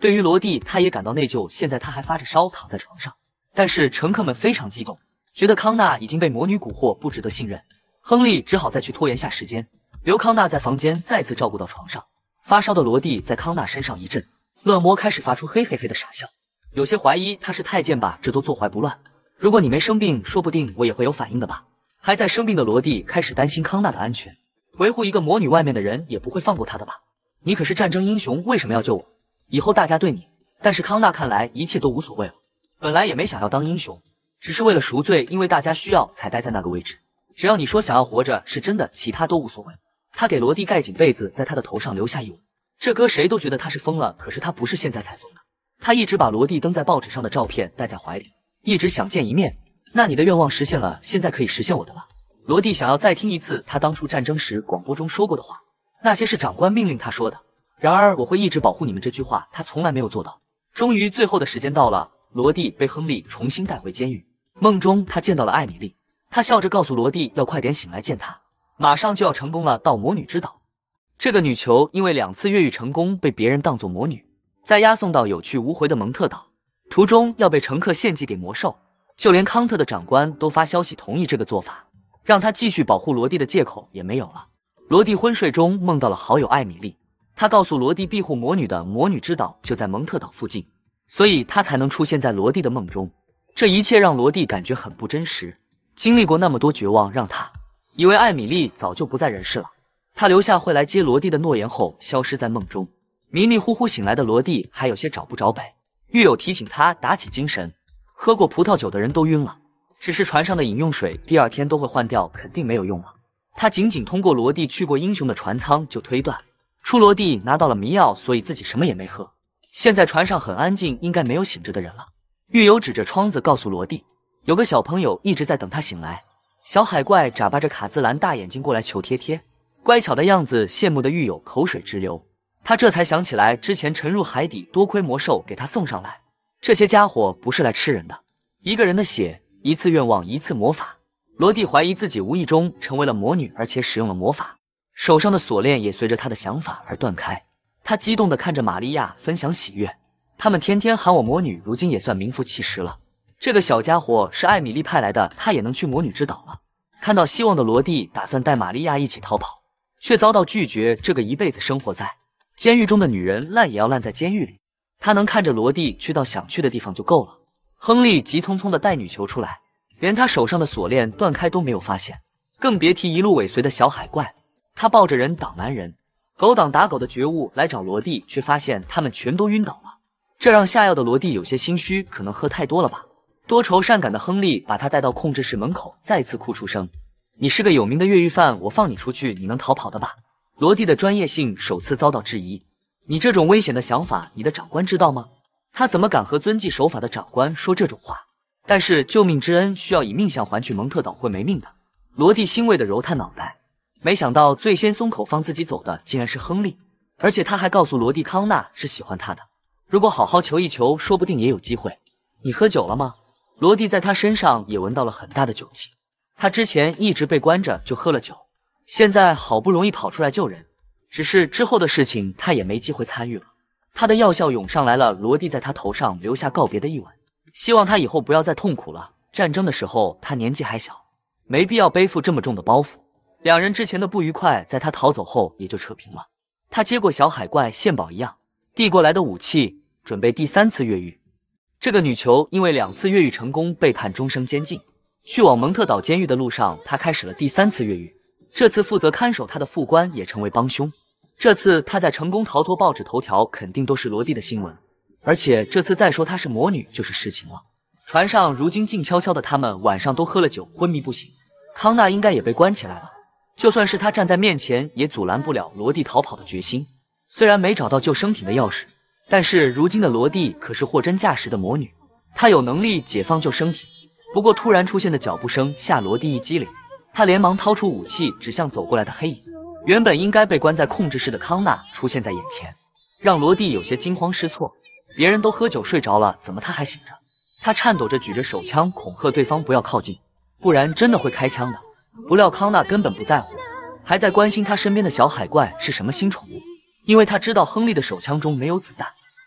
Speaker 1: 对于罗蒂，他也感到内疚。现在他还发着烧躺在床上，但是乘客们非常激动，觉得康纳已经被魔女蛊惑，不值得信任。亨利只好再去拖延下时间，留康纳在房间再次照顾到床上。发烧的罗蒂在康纳身上一阵乱摸，开始发出嘿嘿嘿的傻笑，有些怀疑他是太监吧，这都坐怀不乱。如果你没生病，说不定我也会有反应的吧。还在生病的罗蒂开始担心康纳的安全，维护一个魔女外面的人也不会放过他的吧？你可是战争英雄，为什么要救我？以后大家对你……但是康纳看来一切都无所谓了，本来也没想要当英雄，只是为了赎罪，因为大家需要才待在那个位置。只要你说想要活着是真的，其他都无所谓。他给罗蒂盖紧被子，在他的头上留下一吻。这搁谁都觉得他是疯了，可是他不是现在才疯的。他一直把罗蒂登在报纸上的照片带在怀里，一直想见一面。那你的愿望实现了，现在可以实现我的了。罗蒂想要再听一次他当初战争时广播中说过的话，那些是长官命令他说的。然而我会一直保护你们这句话，他从来没有做到。终于，最后的时间到了，罗蒂被亨利重新带回监狱。梦中，他见到了艾米丽，他笑着告诉罗蒂要快点醒来见他，马上就要成功了，到魔女之岛。这个女囚因为2次越狱成功，被别人当作魔女，再押送到有去无回的蒙特岛，途中要被乘客献祭给魔兽。就连康特的长官都发消息同意这个做法，让他继续保护罗蒂的借口也没有了。罗蒂昏睡中梦到了好友艾米丽，他告诉罗蒂庇护魔女的魔女之岛就在蒙特岛附近，所以他才能出现在罗蒂的梦中。这一切让罗蒂感觉很不真实，经历过那么多绝望，让他以为艾米丽早就不在人世了。他留下会来接罗蒂的诺言后消失在梦中。迷迷糊糊醒来的罗蒂还有些找不着北，狱友提醒他打起精神，喝过葡萄酒的人都晕了，只是船上的饮用水第2天都会换掉，肯定没有用了。他仅仅通过罗蒂去过英雄的船舱就推断出罗蒂拿到了迷药，所以自己什么也没喝。现在船上很安静，应该没有醒着的人了。狱友指着窗子告诉罗蒂，有个小朋友一直在等他醒来。小海怪眨巴着卡姿兰大眼睛过来求贴贴，乖巧的样子羡慕的狱友口水直流。他这才想起来之前沉入海底，多亏魔兽给他送上来。这些家伙不是来吃人的，一个人的血，一次愿望，一次魔法。罗蒂怀疑自己无意中成为了魔女，而且使用了魔法，手上的锁链也随着他的想法而断开。他激动地看着玛利亚分享喜悦，他们天天喊我魔女，如今也算名副其实了。这个小家伙是艾米丽派来的，他也能去魔女之岛了。看到希望的罗蒂打算带玛利亚一起逃跑，却遭到拒绝。这个一辈子生活在监狱中的女人烂也要烂在监狱里，他能看着罗蒂去到想去的地方就够了。亨利急匆匆地带女囚出来，连他手上的锁链断开都没有发现，更别提一路尾随的小海怪。他抱着人挡完人，狗挡打狗的觉悟来找罗蒂，却发现他们全都晕倒了。这让下药的罗蒂有些心虚，可能喝太多了吧。多愁善感的亨利把他带到控制室门口，再次哭出声：“你是个有名的越狱犯，我放你出去，你能逃跑的吧？”罗蒂的专业性首次遭到质疑。你这种危险的想法，你的长官知道吗？他怎么敢和遵纪守法的长官说这种话？但是救命之恩需要以命相还，去蒙特岛会没命的。罗蒂欣慰地揉他脑袋，没想到最先松口放自己走的竟然是亨利，而且他还告诉罗蒂康纳是喜欢他的，如果好好求一求，说不定也有机会。你喝酒了吗？罗蒂在他身上也闻到了很大的酒气，他之前一直被关着就喝了酒，现在好不容易跑出来救人，只是之后的事情他也没机会参与了。他的药效涌上来了，罗蒂在他头上留下告别的一吻，希望他以后不要再痛苦了。战争的时候他年纪还小，没必要背负这么重的包袱。两人之前的不愉快在他逃走后也就扯平了。他接过小海怪献宝一样递过来的武器，准备第3次越狱。这个女囚因为2次越狱成功被判终生监禁，去往蒙特岛监狱的路上，她开始了第3次越狱。这次负责看守她的副官也成为帮凶。这次她在成功逃脱报纸头条，肯定都是罗蒂的新闻。而且这次再说她是魔女就是实情了。船上如今静悄悄的，他们晚上都喝了酒，昏迷不醒。康纳应该也被关起来了，就算是他站在面前，也阻拦不了罗蒂逃跑的决心。虽然没找到救生艇的钥匙，但是如今的罗蒂可是货真价实的魔女，她有能力解放救生艇。不过突然出现的脚步声吓罗蒂一激灵，他连忙掏出武器指向走过来的黑影。原本应该被关在控制室的康纳出现在眼前，让罗蒂有些惊慌失措。别人都喝酒睡着了，怎么他还醒着？他颤抖着举着手枪恐吓对方不要靠近，不然真的会开枪的。不料康纳根本不在乎，还在关心他身边的小海怪是什么新宠物，因为他知道亨利的手枪中没有子弹。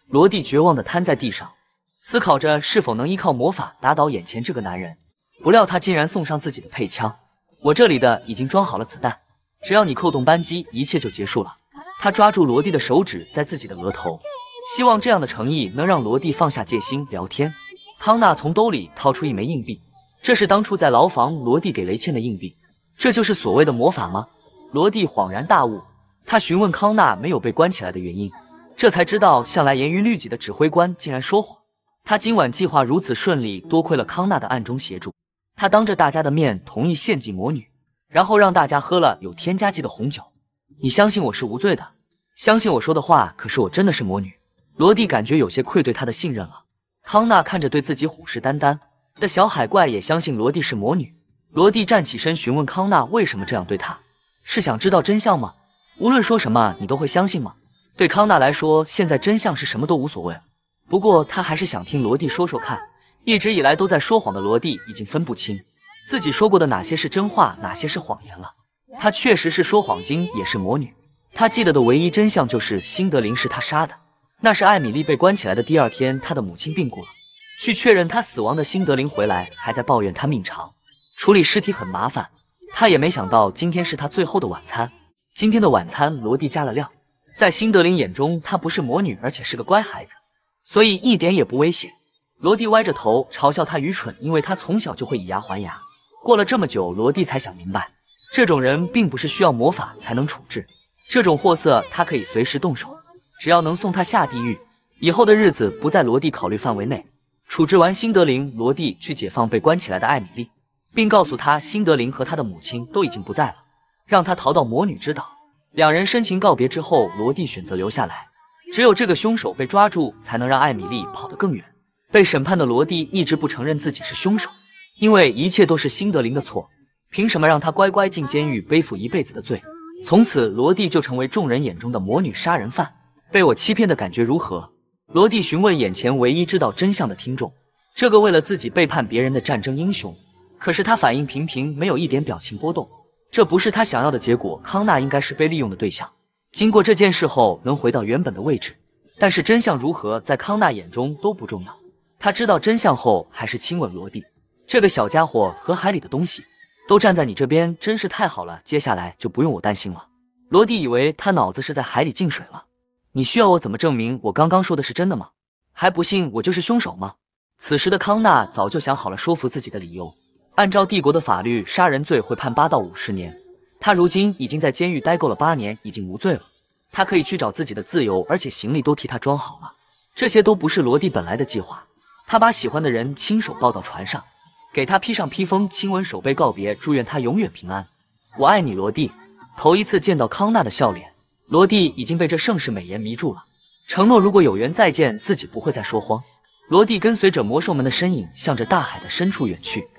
Speaker 1: 罗蒂绝望地瘫在地上，思考着是否能依靠魔法打倒眼前这个男人。不料他竟然送上自己的配枪。我这里的已经装好了子弹，只要你扣动扳机，一切就结束了。他抓住罗蒂的手指在自己的额头，希望这样的诚意能让罗蒂放下戒心聊天。康纳从兜里掏出一枚硬币，这是当初在牢房罗蒂给雷茜的硬币。这就是所谓的魔法吗？罗蒂恍然大悟，他询问康纳没有被关起来的原因，这才知道向来严于律己的指挥官竟然说谎。他今晚计划如此顺利，多亏了康纳的暗中协助。他当着大家的面同意献祭魔女，然后让大家喝了有添加剂的红酒。你相信我是无罪的，相信我说的话，可是我真的是魔女。罗蒂感觉有些愧对他的信任了。康纳看着对自己虎视眈眈的小海怪，也相信罗蒂是魔女。罗蒂站起身询问康纳为什么这样对他，是想知道真相吗？无论说什么你都会相信吗？对康纳来说，现在真相是什么都无所谓了。不过他还是想听罗蒂说说看。一直以来都在说谎的罗蒂已经分不清自己说过的哪些是真话，哪些是谎言了。他确实是说谎精，也是魔女。他记得的唯一真相就是辛德林是他杀的，那是艾米丽被关起来的第二天，他的母亲病故了。去确认他死亡的辛德林回来，还在抱怨他命长，处理尸体很麻烦。他也没想到今天是他最后的晚餐。今天的晚餐罗蒂加了料，在辛德林眼中，她不是魔女，而且是个乖孩子，所以一点也不危险。罗蒂歪着头嘲笑他愚蠢，因为他从小就会以牙还牙。过了这么久，罗蒂才想明白，这种人并不是需要魔法才能处置，这种货色他可以随时动手，只要能送他下地狱，以后的日子不在罗蒂考虑范围内。处置完辛德林，罗蒂去解放被关起来的艾米丽，并告诉他辛德林和他的母亲都已经不在了，让他逃到魔女之岛。两人深情告别之后，罗蒂选择留下来，只有这个凶手被抓住，才能让艾米丽跑得更远。被审判的罗蒂一直不承认自己是凶手，因为一切都是辛德林的错，凭什么让他乖乖进监狱背负一辈子的罪？从此罗蒂就成为众人眼中的魔女杀人犯。被我欺骗的感觉如何？罗蒂询问眼前唯一知道真相的听众，这个为了自己背叛别人的战争英雄。可是他反应平平，没有一点表情波动，这不是他想要的结果。康纳应该是被利用的对象，经过这件事后能回到原本的位置，但是真相如何在康纳眼中都不重要。他知道真相后，还是亲吻罗蒂。这个小家伙和海里的东西都站在你这边，真是太好了。接下来就不用我担心了。罗蒂以为他脑子是在海里进水了。你需要我怎么证明我刚刚说的是真的吗？还不信我就是凶手吗？此时的康纳早就想好了说服自己的理由。按照帝国的法律，杀人罪会判8到50年。他如今已经在监狱待够了8年，已经无罪了。他可以去找自己的自由，而且行李都替他装好了。这些都不是罗蒂本来的计划。他把喜欢的人亲手抱到船上，给他披上披风，亲吻手背告别，祝愿他永远平安。我爱你，罗蒂。头一次见到康纳的笑脸，罗蒂已经被这盛世美颜迷住了，承诺如果有缘再见，自己不会再说谎。罗蒂跟随着魔兽们的身影，向着大海的深处远去。